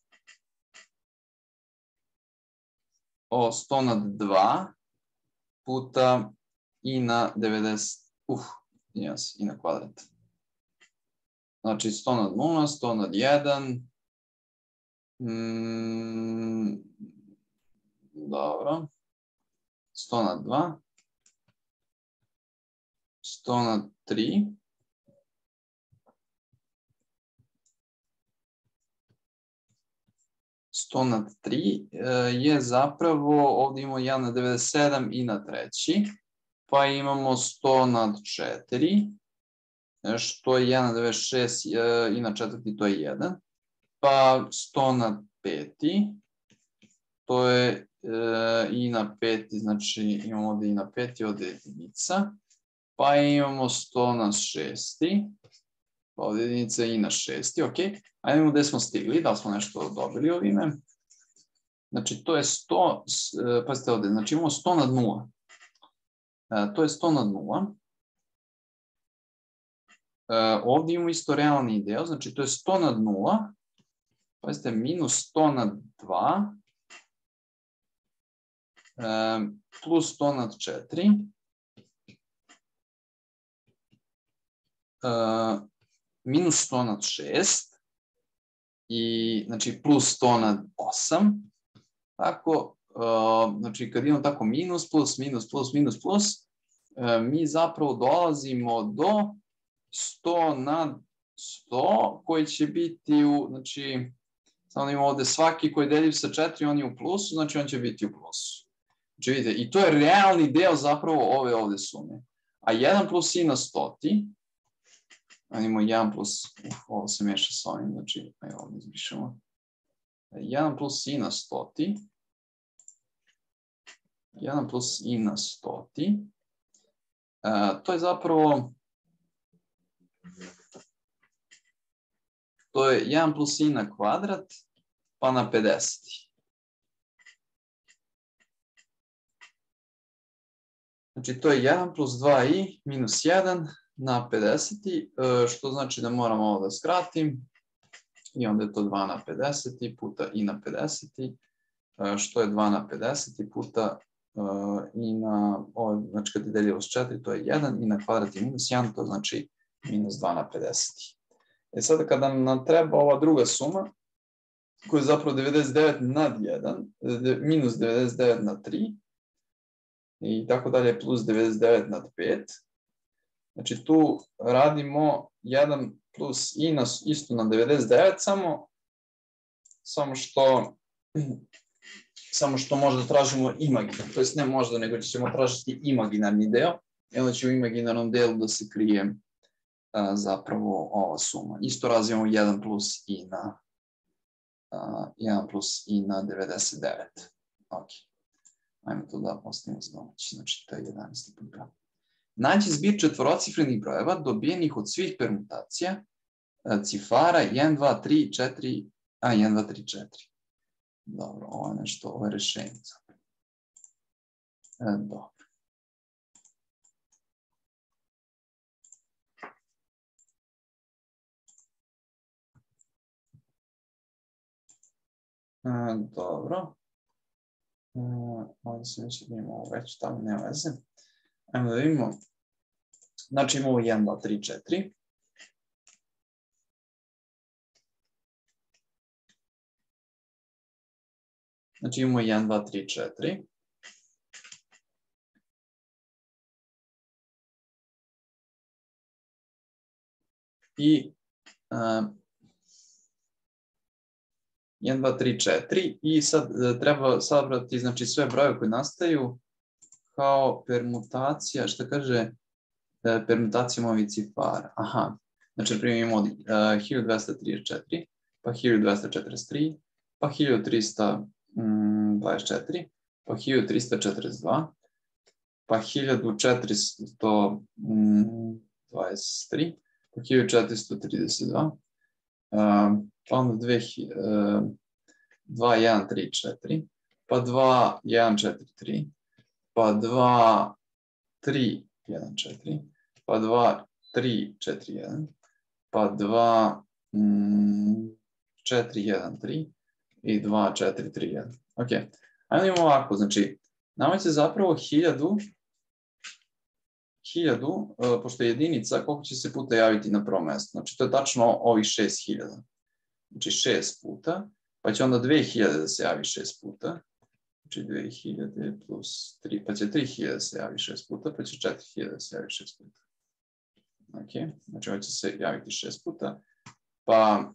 o sto nad dva puta i na devedeset, uf, yes, i na kvadrat. Znači sto nad nula, sto nad jedan, mm, dobro. sto na dva. sto na tri. sto na tri je zapravo, ovdje imamo jedan na devedeset sedam i na treći, pa imamo sto na četiri, što je jedan na devedeset šest i na četvrti, to je jedan, pa sto na peti, to je i na peti, znači imamo ovdje i na peti, ovdje je jedinica, pa imamo sto na šesti, pa ovdje jedinica i na šesti, ok. Ajde imamo gdje smo stigli, da li smo nešto dobili ovime. Znači to je sto, pazite ovdje, znači imamo sto nad nula. To je sto nad nula. Ovdje imamo isto realni deo, znači to je sto nad nula. Pazite, minus sto nad dva. Plus sto nad četiri. Minus sto nad šest. I znači plus sto nad osam. Tako, znači kad imamo tako minus, plus, minus, plus, minus, plus, mi zapravo dolazimo do sto nad sto, koji će biti u, znači, samo imamo ovdje svaki koji deljiv sa četiri, on je u plusu, znači on će biti u plusu. Znači vidite, i to je realni deo zapravo ove ovdje sume. A jedan plus i na stoti, imamo jedan plus, uf, ovo se meša s ovim, znači, evo ovdje izbrišemo. jedan plus i na stoti, jedan plus i na stoti, uh, to je zapravo, to je jedan plus i na kvadrat, pa na pedeset. Znači to je jedan plus dva i minus jedan na pedeset, što znači da moramo ovo da skratim. I onda je to dva na pedeset puta i na pedeset, što je dva na pedeset puta i na, znači kad je deljivo s četiri, to je jedan, i na kvadrat je minus jedan, to znači minus dva na pedeset. E sada kada nam treba ova druga suma, koja je zapravo devedeset devet nad jedan, minus devedeset devet nad tri, i tako dalje, plus devedeset devet nad pet, znači tu radimo jedan plus i na, isto na devedeset devet, samo, samo što samo što možda tražimo imaginarni, to jest ne možda, nego ćemo tražiti imaginarni deo, i onda će u imaginarnom delu da se krije a, zapravo ova suma. Isto razvijamo jedan plus i na a, jedan plus i na devedeset devet. Ok. Ajmo to da postavimo za domaći, znači to je jedanaesti put dva. Nađi zbir četvorocifrenih brojeva dobijenih od svih permutacija cifara jedan, dva, tri, četiri, a jedan, dva, tri, četiri. Dobro, ovo je nešto, ovo je rešenje. E, dobro. E, dobro. E, ovdje se neće da imamo već, tamo nema veze. Ajmo da vidimo. Znači imamo jedan, dva, tri, četiri. Znači imamo jedan, dva, tri, četiri. I uh, jedan, dva, tri, četiri. I sad uh, treba sabrati, znači, sve broje koje nastaju kao permutacija, što kaže uh, permutacijom ovih cifara. Aha, znači primjer imamo uh, hiljadu dvesta trideset četiri, pa hiljadu dvesta četrdeset tri, pa hiljadu trista dvadeset četiri, pa hiljadu trista četrdeset dva, pa hiljadu četiristo dvadeset tri, pa hiljadu četiristo trideset dva, pa onda dva, jedan, tri, četiri, pa dva, jedan, četiri, tri, pa dva, tri, jedan, četiri, pa dva, tri, četiri, jedan, pa dva, četiri, jedan, tri, i dva, četiri, tri, jedan. Ok, ajmo imamo ovako, znači, nama će zapravo hiljadu, hiljadu, pošto je jedinica, koliko će se puta javiti na prvo mesto. Znači, to je tačno ovih šest hiljada. Znači, šest puta, pa će onda dve hiljade da se javi šest puta, Znači dve hiljade plus tri, pa će tri hiljade se javi šest puta, pa će četiri hiljade se javi šest puta. Ok, znači ovo će se javiti šest puta. Pa,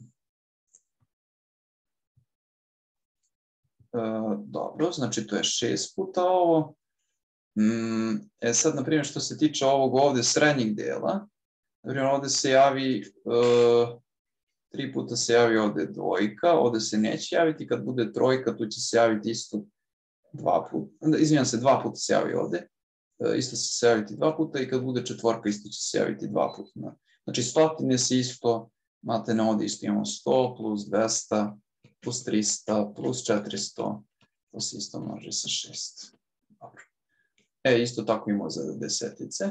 e, dobro, znači to je šest puta ovo. Mm, e sad, na primjer, što se tiče ovog ovde srednjeg dela, na primjer, ovde se javi, e, tri puta se javi ovde dvojka, ovde se neće javiti, kad bude trojka, tu će se javiti isto dva puta, izvinjam se, dva puta se javi ovde, e, isto će se javiti dva puta i kad bude četvorka, isto će se javiti dva puta. Znači, stotine se isto, imate na ovde isto imamo sto plus dvesta plus trista plus četiristo, to se isto množi sa šest. Dobro. E, isto tako imamo za desetice.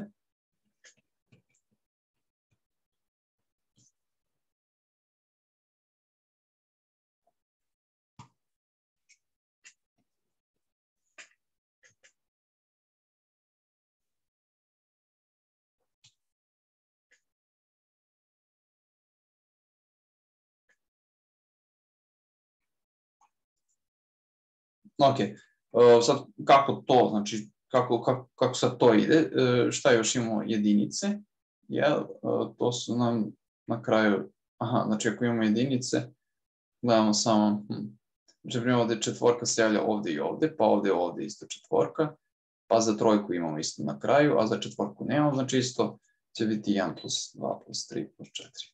Ok, uh, sad kako to, znači kako, kako, kako sad to ide, uh, šta još imamo jedinice, jel, uh, to su nam na kraju, aha, znači ako imamo jedinice, gledamo samo, hm, znači primjer ovde četvorka se javlja ovde i ovde, pa ovde ovde isto četvorka, pa za trojku imamo isto na kraju, a za četvorku nemamo, znači isto će biti jedan plus dva plus tri plus četiri.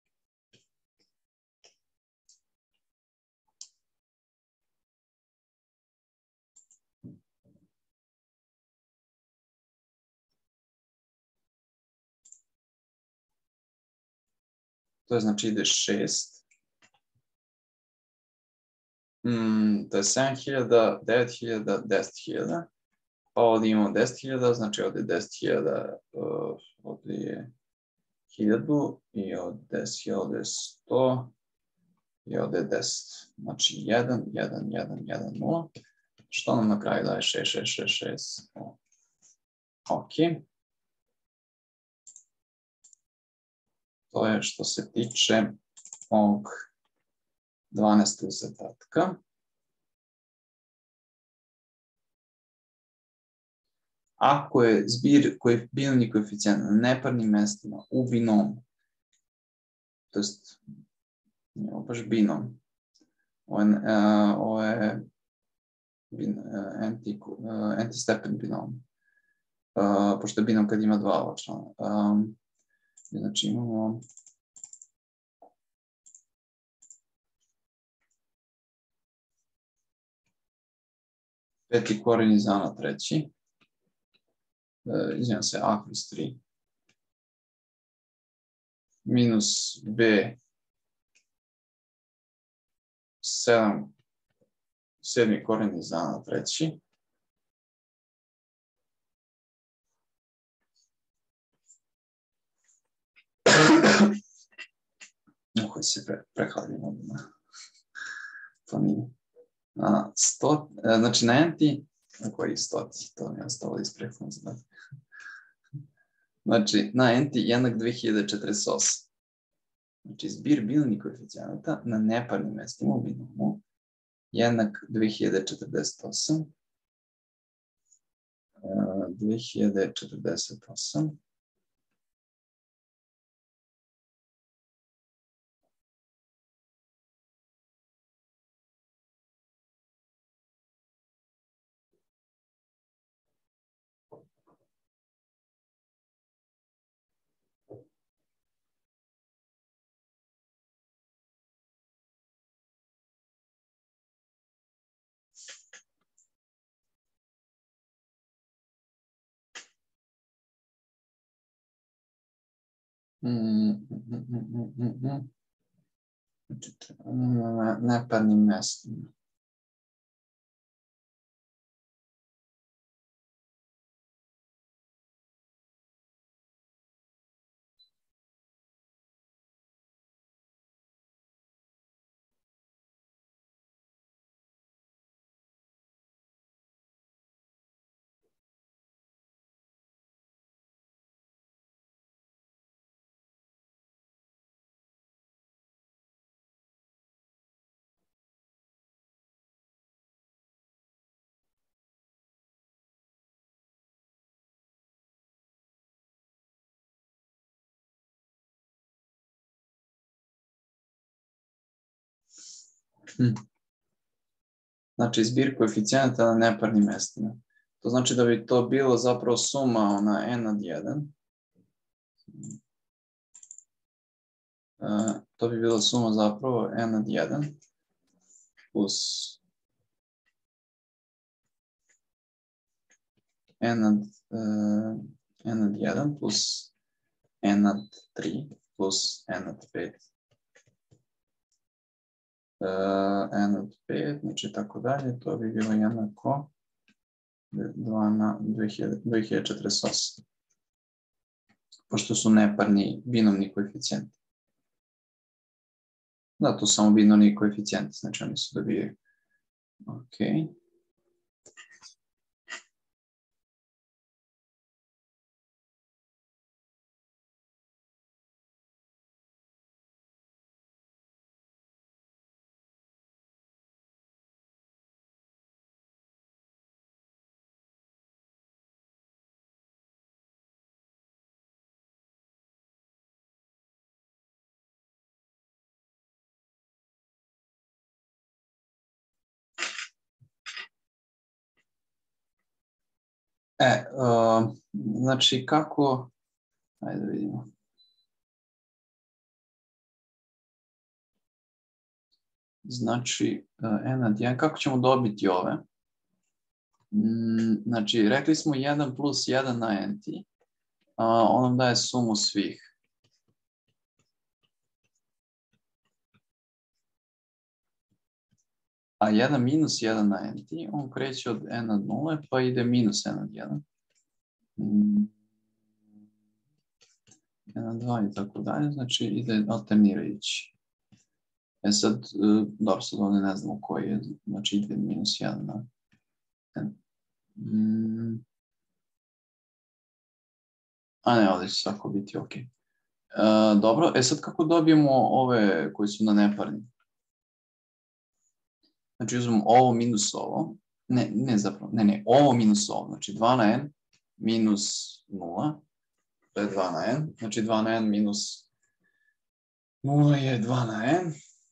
To je znači ide šest. Mm, to je sedam hiljada, devet hiljada, deset hiljada. Pa ovdje imamo deset hiljada, znači ovdje je deset hiljada, uh, ovdje je hiljadu i ovdje deset hiljada, ovdje je sto i ovdje je deset. Znači jedan, jedan, jedan, jedan, nula. Što nam na kraju daje šest, šest, šest, šest. Ok. To je što se tiče ovog dvanaestog zadatka. Ako je zbir koji binomni koeficijent na neparnim mestima u binomu, to jest, nije baš binom, ovo je, uh, ovo je bin, uh, anti, uh, antistepen binom, uh, pošto je binom kad ima dva člana. Um, znači imamo peti koren iz a na treći, uh, izvinjam se, a kroz tri, minus b sedam, sedmi koren iz a na treći, Uho se pre, prehladim ovdje na planini. A, sto, znači na enti, na koji stoti, to mi je ostalo iz prethodnog zadatka. Znači na enti jednak dve hiljade četrdeset osam. Znači zbir binomnih koeficijenata na neparnim mestima u binomu jednak dve hiljade četrdeset osam. dve hiljade četrdeset osam. Na neparnim mestima. Hm. Znači zbir koeficijenata na neparnim mestima. To znači da bi to bilo zapravo suma ona n nad jedan. Uh, to bi bila suma zapravo n nad jedan plus n nad, uh, n nad jedan plus n nad tri plus n nad pet. Uh, n nad pet, znači tako dalje, to bi bilo jednako dva na dve hiljade četrdeset osam. Pošto su neparni binomni koeficijenti. Da, to su samo binomni koeficijenti, znači oni se dobijaju. Ok. E, uh, znači kako, ajde da vidimo. Znači, uh, n nad jedan, kako ćemo dobiti ove? Mm, znači, rekli smo jedan plus jedan na nt, uh, on nam daje sumu svih. A jedan minus jedan na nt, on kreće od n nad nula, pa ide minus n nad jedan. Mm. n nad dva i tako dalje, znači ide alternirajući. E sad, dobro, sad ovdje ne znamo koji je, znači ide minus jedan na n. Mm. A ne, ovdje će svako biti ok. Uh, dobro, e sad kako dobijemo ove koji su na neparni? Znači uzmemo ovo minus ovo, ne, ne zapravo, ne, ne, ovo minus ovo, znači dva na n minus nula, to je dva na n, znači dva na n minus nula je dva na n.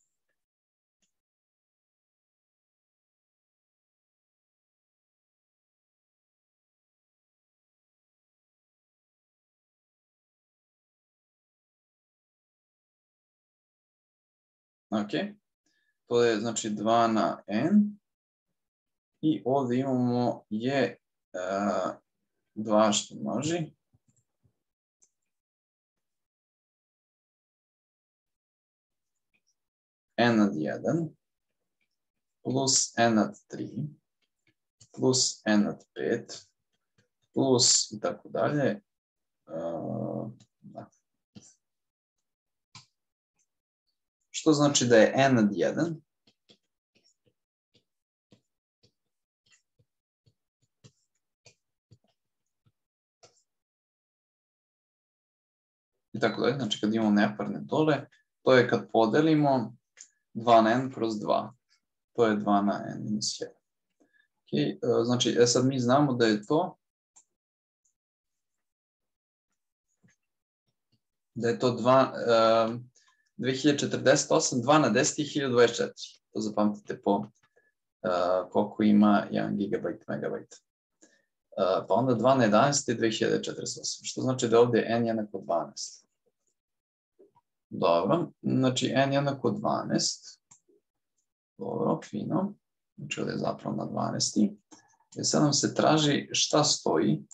Ok, to je znači dva na n i ovdje imamo je uh, dva što množi. N nad jedan plus n nad tri plus n nad pet plus i tako dalje. Uh, da. Što znači da je n nad jedan i tako dalje, znači kad imamo neparne dole, to je kad podelimo dva na n kroz dva, to je dva na n minus jedan. Okay, znači e sad mi znamo da je to da je to dva, uh, dve hiljade četrdeset osam, dva na deset i hiljadu dvadeset četiri. To zapamtite po uh, koliko ima jedan gigabajt, megabajt. Uh, pa onda dva na jedanaest je dve hiljade četrdeset osam, što znači da ovdje je n jednako dvanaest. Dobro, znači n jednako dvanaest. Dobro, fino. Znači ovdje je zapravo na dvanaest. I sad nam se traži šta stoji.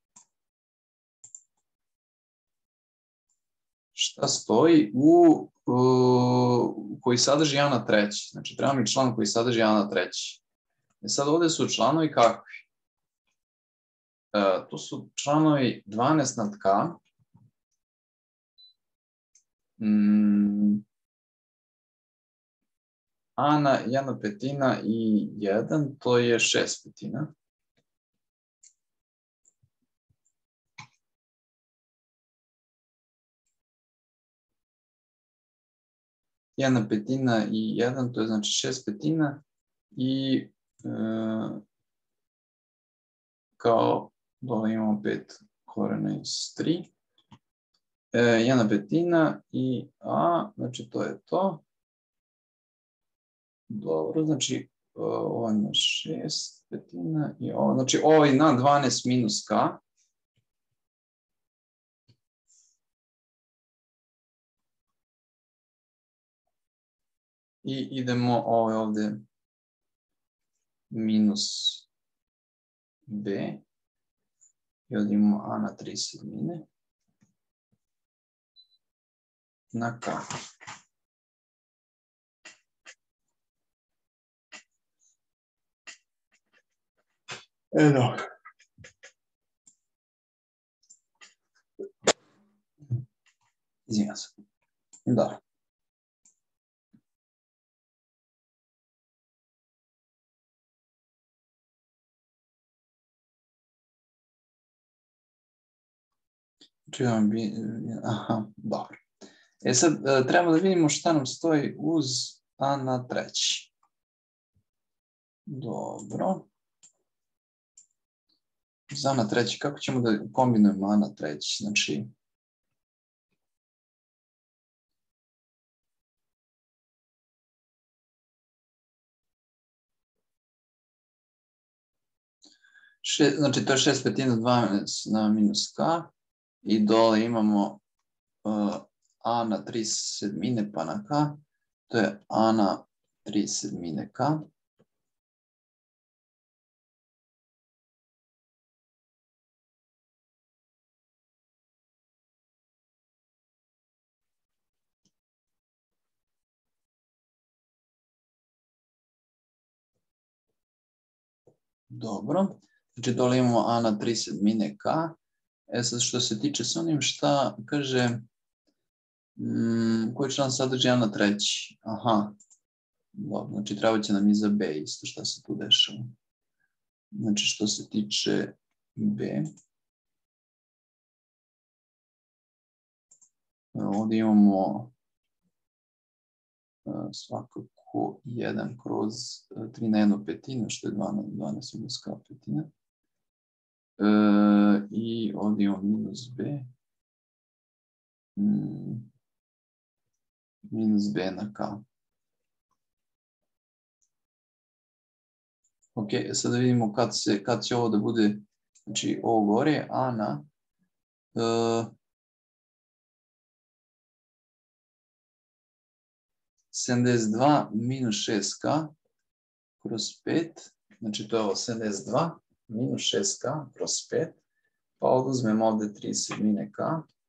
Šta stoji u, u koji sadrži jedan na treći. Znači treba mi član koji sadrži jedan na treći. I sad ovdje su članovi kakvi? Uh, tu su članovi dvanaest nad k. Mm. A na jedna petina i jedan, to je šest petina. Jedna petina i jedan, to je znači šest petina. I e, kao dole imamo pet korena iz tri. E, jedna petina i a, znači to je to. Dobro, znači ovo je na šest petina i ovo, znači ovo je na dvanaest minus k. I idemo ovo je ovde minus b. I ovdje imamo a na tri sedmine na k. Eno. Izvinjam se. Da. Čujem bi... Aha, dobro. E sad, treba da vidimo šta nam stoji uz a na treći. Dobro. Uz a na treći, kako ćemo da kombinujemo a na treći? Znači... Še, znači to je šest petina dvanaest na minus k. I dole imamo uh, a na tri sedmine pa na k. To je a na tri sedmine k. Dobro. Znači dole imamo a na tri sedmine k. E sad što se tiče s onim šta kaže mm, koji član sadrži a na treći. Aha. Dobro, znači treba će nam i za b isto šta se tu dešava. Znači što se tiče b. Ovdje imamo svakako jedan kroz tri na jednu petinu, što je dvanaest minus k petina. E, I ovdje imamo minus b. Mm, minus b na k. Ok, sad da vidimo kad, se, kad će ovo da bude, znači ovo gore, a na uh, sedamdeset dva minus šest k kroz pet, znači to je ovo sedamdeset dva minus šest k kroz pet, pa oduzmemo ovde tri sedmine k.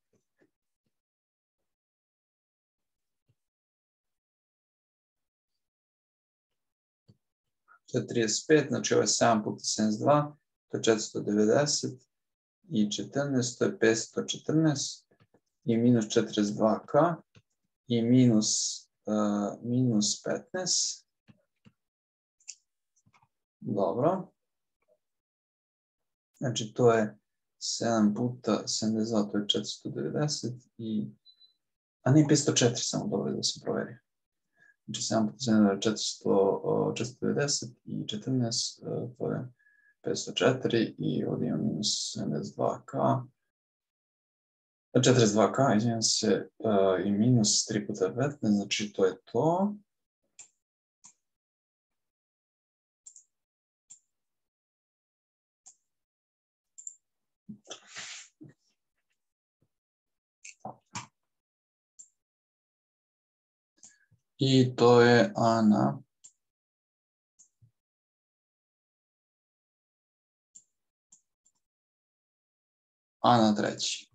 To je trideset pet, znači ovo je sedam puta sedamdeset dva, to je četiristo devedeset i četrnaest, to je petsto četrnaest i minus četrdeset dva k i minus, uh, minus petnaest. Dobro. Znači to je sedam puta sedamdeset dva, to je četiristo devedeset i... A nije petsto četiri, samo dobro da se proveri. Znači sedam puta sedamdeset dva je četiristo, četiristo devedeset i četrnaest, to je petsto četiri i ovdje imam minus sedamdeset dva k. četrdeset dva k, izvijem se, i minus tri puta petnaest, znači to je to. I to je a na a na treći.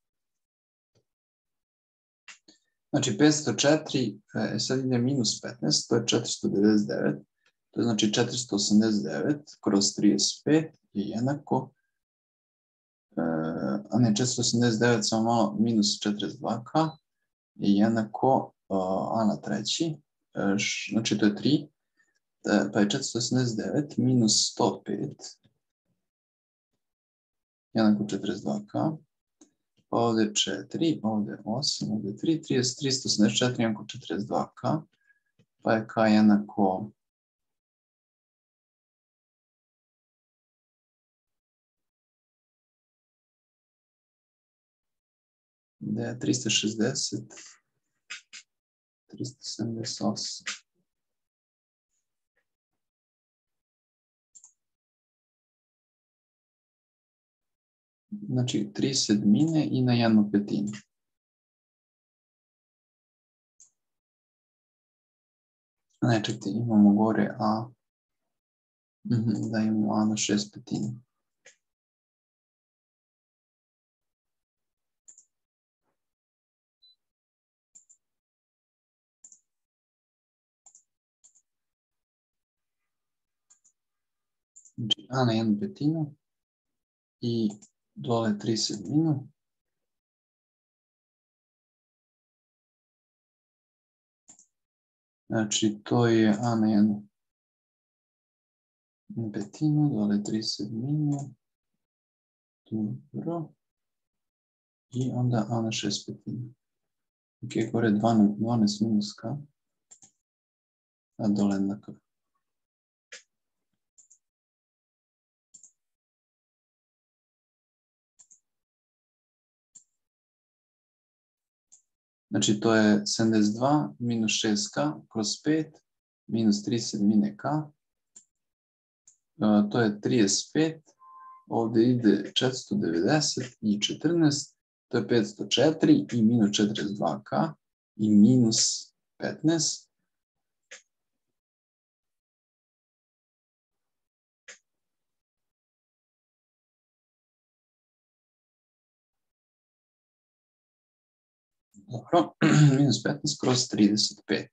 Znači petsto četiri, sad ide minus petnaest, to je četiristo devedeset devet, to je znači četiristo osamdeset devet kroz trideset pet je jednako, a ne četiristo osamdeset devet samo malo minus četrdeset dva k je jednako a na treći, znači to je tri, pa je četiristo osamdeset devet minus sto pet jednako četrdeset dva k. Pa ovdje četiri, ovdje osam, ovdje tri, tristo osamdeset četiri jednako četrdeset dva k, pa je k jednako tristo šezdeset, tristo sedamdeset osam. Znači, tri sedmine i na jednu petinu. Ne, čekajte, imamo gore A. Da imamo A na šest petina. Znači, A na jednu petinu i dole tri sedminu. Znači, to je A na jednu petinu, dole tri sedminu. Dobro. I onda A na šest petina. Ok, gore dvanaest minus K. A dole na K. Znači, to je sedamdeset dva minus šest K kroz pet minus tri sedmine K. To je trideset pet. Ovdje ide četiristo devedeset i četrnaest. To je petsto četiri i minus četrdeset dva K i minus petnaest. Dobro, minus petnaest kroz trideset pet.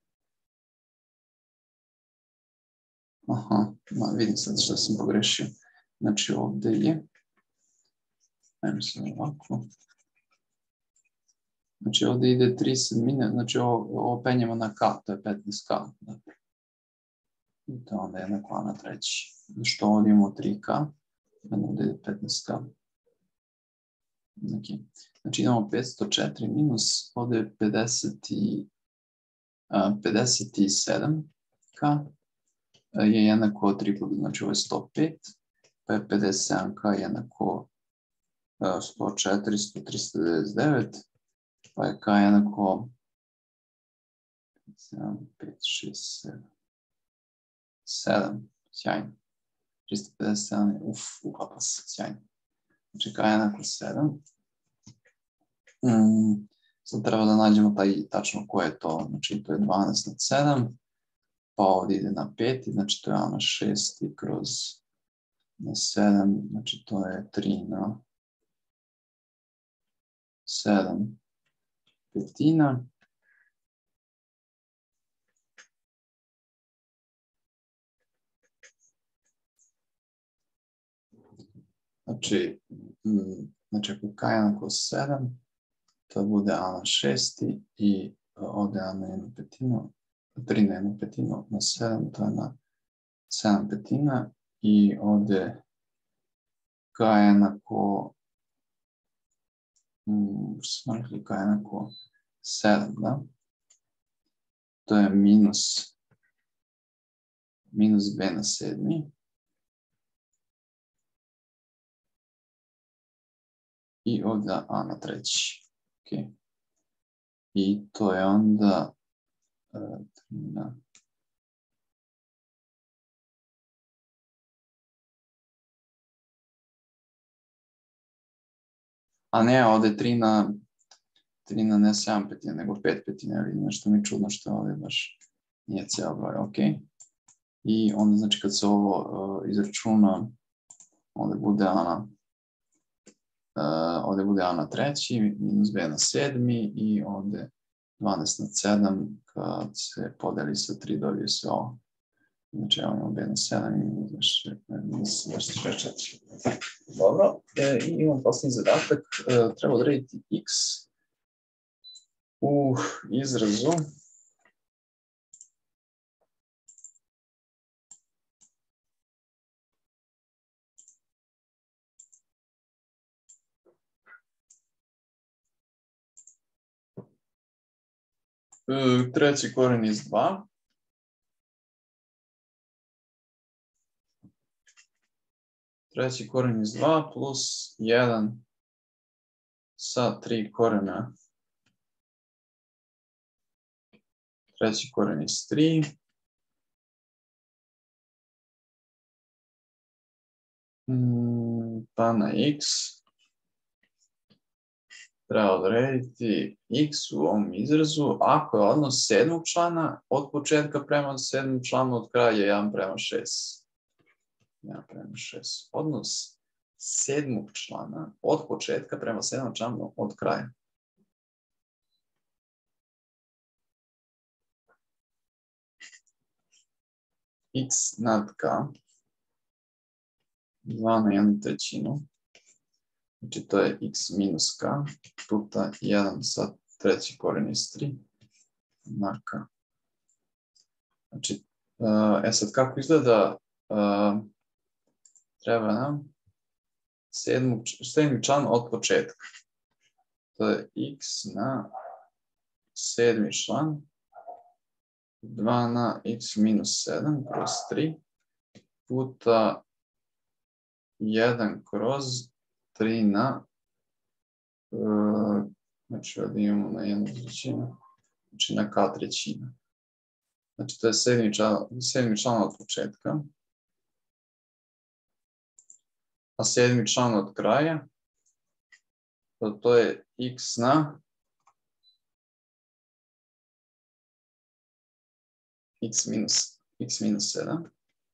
Aha, ma vidim sad što sam pogrešio. Znači ovdje je, ajmo se ovako. Znači ovdje ide tri sedmine, znači ovo, ovo penjemo na K, to je petnaest K. Dakle. I to onda jednako A na treći. Što ovdje imamo tri K, ovdje ide petnaest K. Okay. Znači imamo petsto četiri minus, ovdje je pedeset sedam K, je jednako tri puta, znači ovo je sto pet, pa je pedeset sedam K jednako sto četiri, sto, tristo devedeset devet, pa je K jednako sedam, pet, šest, sedam, sedam, sjajno, tristo pedeset sedam, uf, uklapa se, sjajno. Znači K jednako sedam. Mm, sad treba da nađemo taj tačno koje je to, znači to je dvanaest nad sedam, pa ovdje ide na pet, znači to je A na šest i kroz na sedam, znači to je tri na sedam petina. Znači, znači ako K jednako sedam, to bude A na šest i ovdje A na jednu petinu, tri na jednu petinu, na sedam, to je na sedam petina i ovdje K jednako, hmm, što smo rekli, K jednako sedam, da? To je minus, minus B na sedmi. I ovdje A na treći. Okay. I to je onda uh, na a ne, ovdje je tri na tri na ne sedam petina, nego pet petina, vidim nešto mi je čudno što ovdje baš nije cijel broj, ok. I onda znači kad se ovo uh, izračuna, ovdje bude A na Uh, ovdje bude A na treći, minus B na sedmi i ovdje dvanaest na sedam, kad se podeli sa tri dobije se ovo. Znači imamo B na sedam i minus dvadeset četiri. Dobro, e, i imam posljednji zadatak, e, treba odrediti x u izrazu treći koren iz dva. Treći koren iz dva plus jedan sa tri korena. Treći koren iz tri. Pa na x treba odrediti x u ovom izrazu ako je odnos sedmog člana od početka prema sedmom članu od kraja je jedan prema šest. jedan prema šest. Odnos sedmog člana od početka prema sedmom članu od kraja. X nad k dva na jednu trećinu. Znači to je x minus k puta jedan sa treći koren iz tri na k. Znači, e sad kako izgleda, treba nam sedmi član od početka. To je x na sedmi član dva na x minus sedam kroz tri puta jedan kroz tri na, znači ovdje imamo na jednu trećinu, znači na k trećina. Znači to je sedmi član, sedmi član od početka, a sedmi član od kraja, to, to je x na x minus, x minus sedam.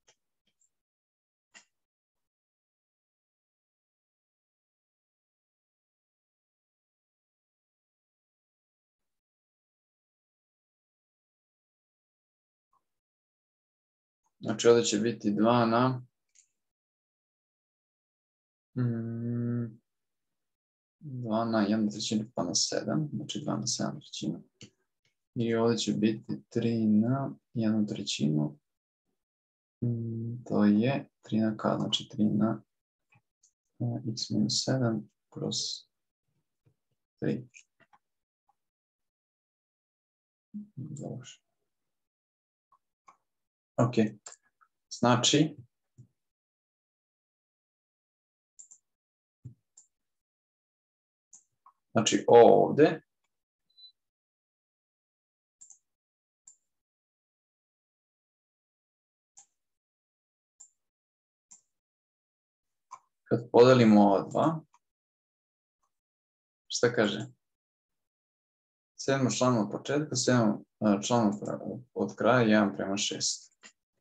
Znači ovdje će biti dva na mm, dva na jednu trećinu pa na sedam, znači dva na sedam trećina. I ovdje će biti tri na jednu trećinu, mm, to je tri na k, znači tri na x minus sedam kroz tri. Dobro. Ok, znači znači ovdje kad podelimo ova dva, šta kaže? sedam člana od početka, sedam člana od kraja, jedan prema šest.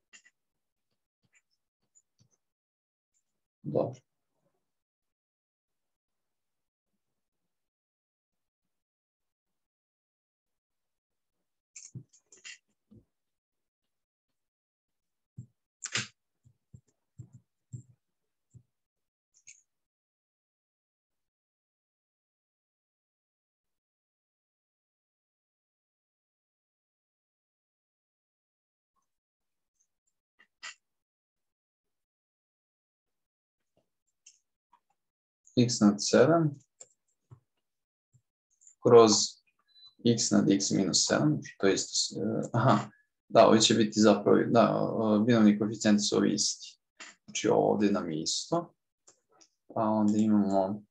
Dobro. X nad sedam kroz x nad x minus sedam, to je isto, aha, da, ovo će biti zapravo, da, binomni koeficijenti su ovi isti. Znači ovdje nam je isto, pa onda imamo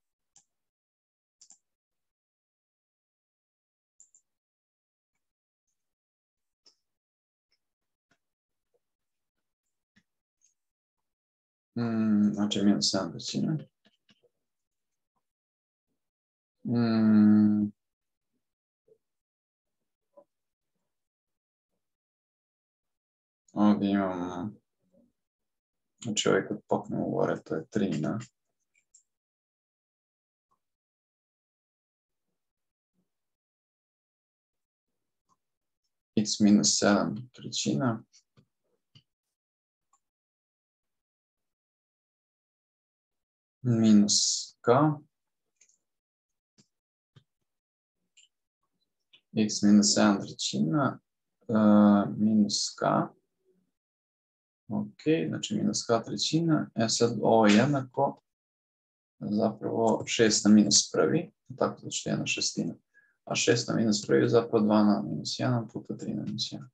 mm, znači minus sedam trećina. Mm. Ovdje imamo, znači ovaj kad poknemo gore, to je tri na x minus sedam trećina minus k x minus sedam trećina uh, minus k. Ok, znači minus k trećina. E sad ovo je jednako zapravo šest na minus prvi, tako da što je jedna šestina. A šest na minus prvi je zapravo dva na minus jedan puta tri na minus jedan.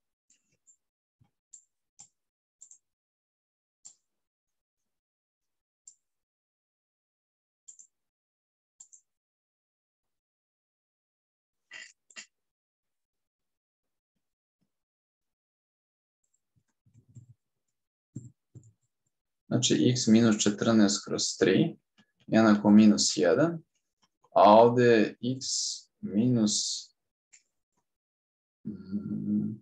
Znači x minus četrnaest kroz tri jednako minus jedan, a ovde je x minus mm,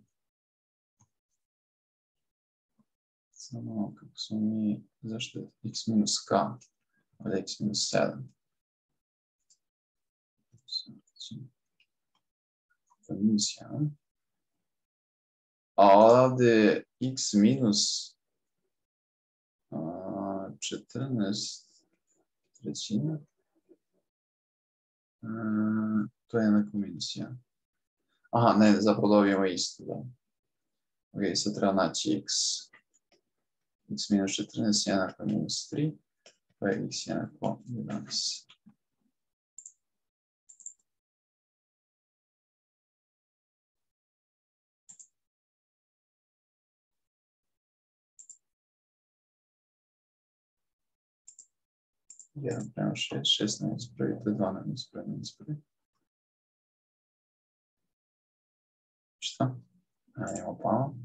samo kako smo mi, zašto je x minus k, ovde je x minus sedam. To je minus jedan. A ovde je x minus uh, četrnaest trećina. Uh, to je jednako minus jedan. Aha, ne, zapravo dobijemo isto, da. Ok, sad treba naći x. X minus četrnaest jednako minus tri, pa je x jednako jedanaest. jedan prema šest, šest na minus prvi, to je dva na minus prvi, minus prvi. Šta? Ajmo palo.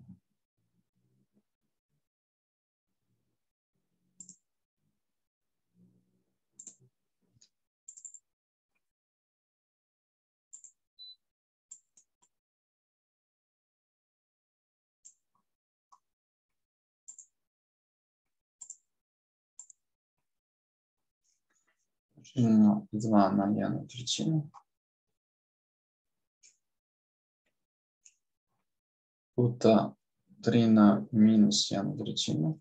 Činimo dva na jednu trećinu. Puta tri na minus jednu trećinu.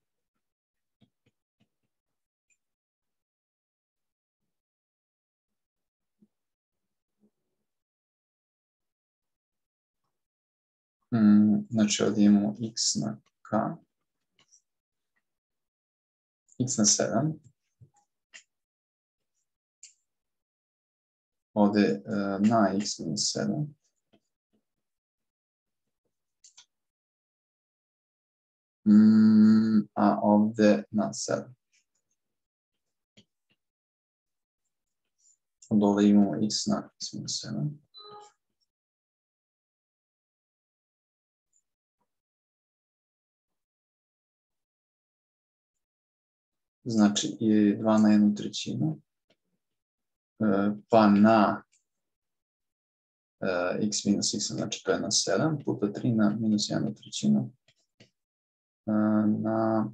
Mm, znači ovdje imamo x na k. X na sedam. Ovdje uh, na x minus sedam. Mm, a ovdje na sedam. Dole imamo x na x minus sedam. Znači i dva na jednu trećinu. Pa na uh, x minus x, znači to je na sedam, puta tri na minus jednu trećinu. Uh, na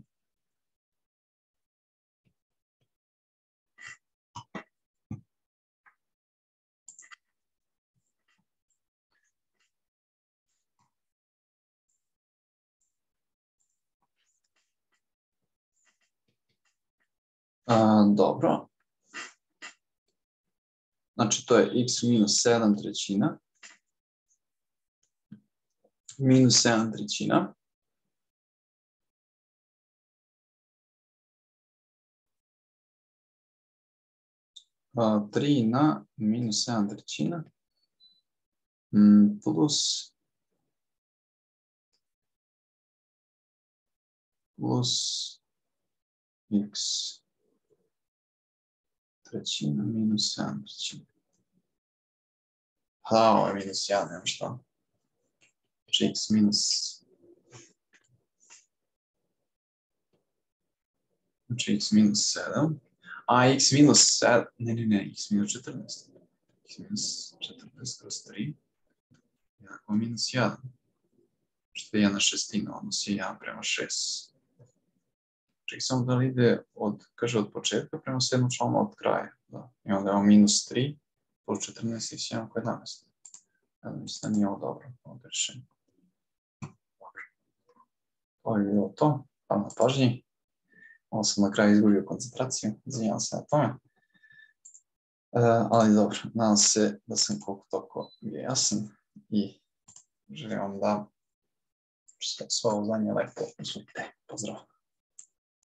uh, dobro. Znači to je x minus sedam trećina. Minus sedam trećina. Uh, tri na minus sedam trećina. Mm, plus plus x trećina minus sedam trećina. Ha, ovo je minus jedan, nema šta. Znači x minus... Znači x minus sedam. A x minus sedam... Ne, ne, ne, x minus četrnaest. X minus četrnaest kroz tri. Jednako minus jedan. Što je jedna šestina, odnos je jedan prema šest. Čekaj samo da li ide od, kaže od početka prema sedmom članu od kraja. Da. I onda je ovo minus tri, plus četrnaest x jednako jedanaest. Ja mislim da nije ovo dobro, ovo je rešenje. Dobro. To je bilo to. Hvala na pažnji. Ovo sam na kraju izgubio koncentraciju, izvinjavam se na tome. Uh, ali dobro, nadam se da sam koliko toliko bio jasan i želim vam da što sve ovo znanje lepo uzmite. Pozdrav!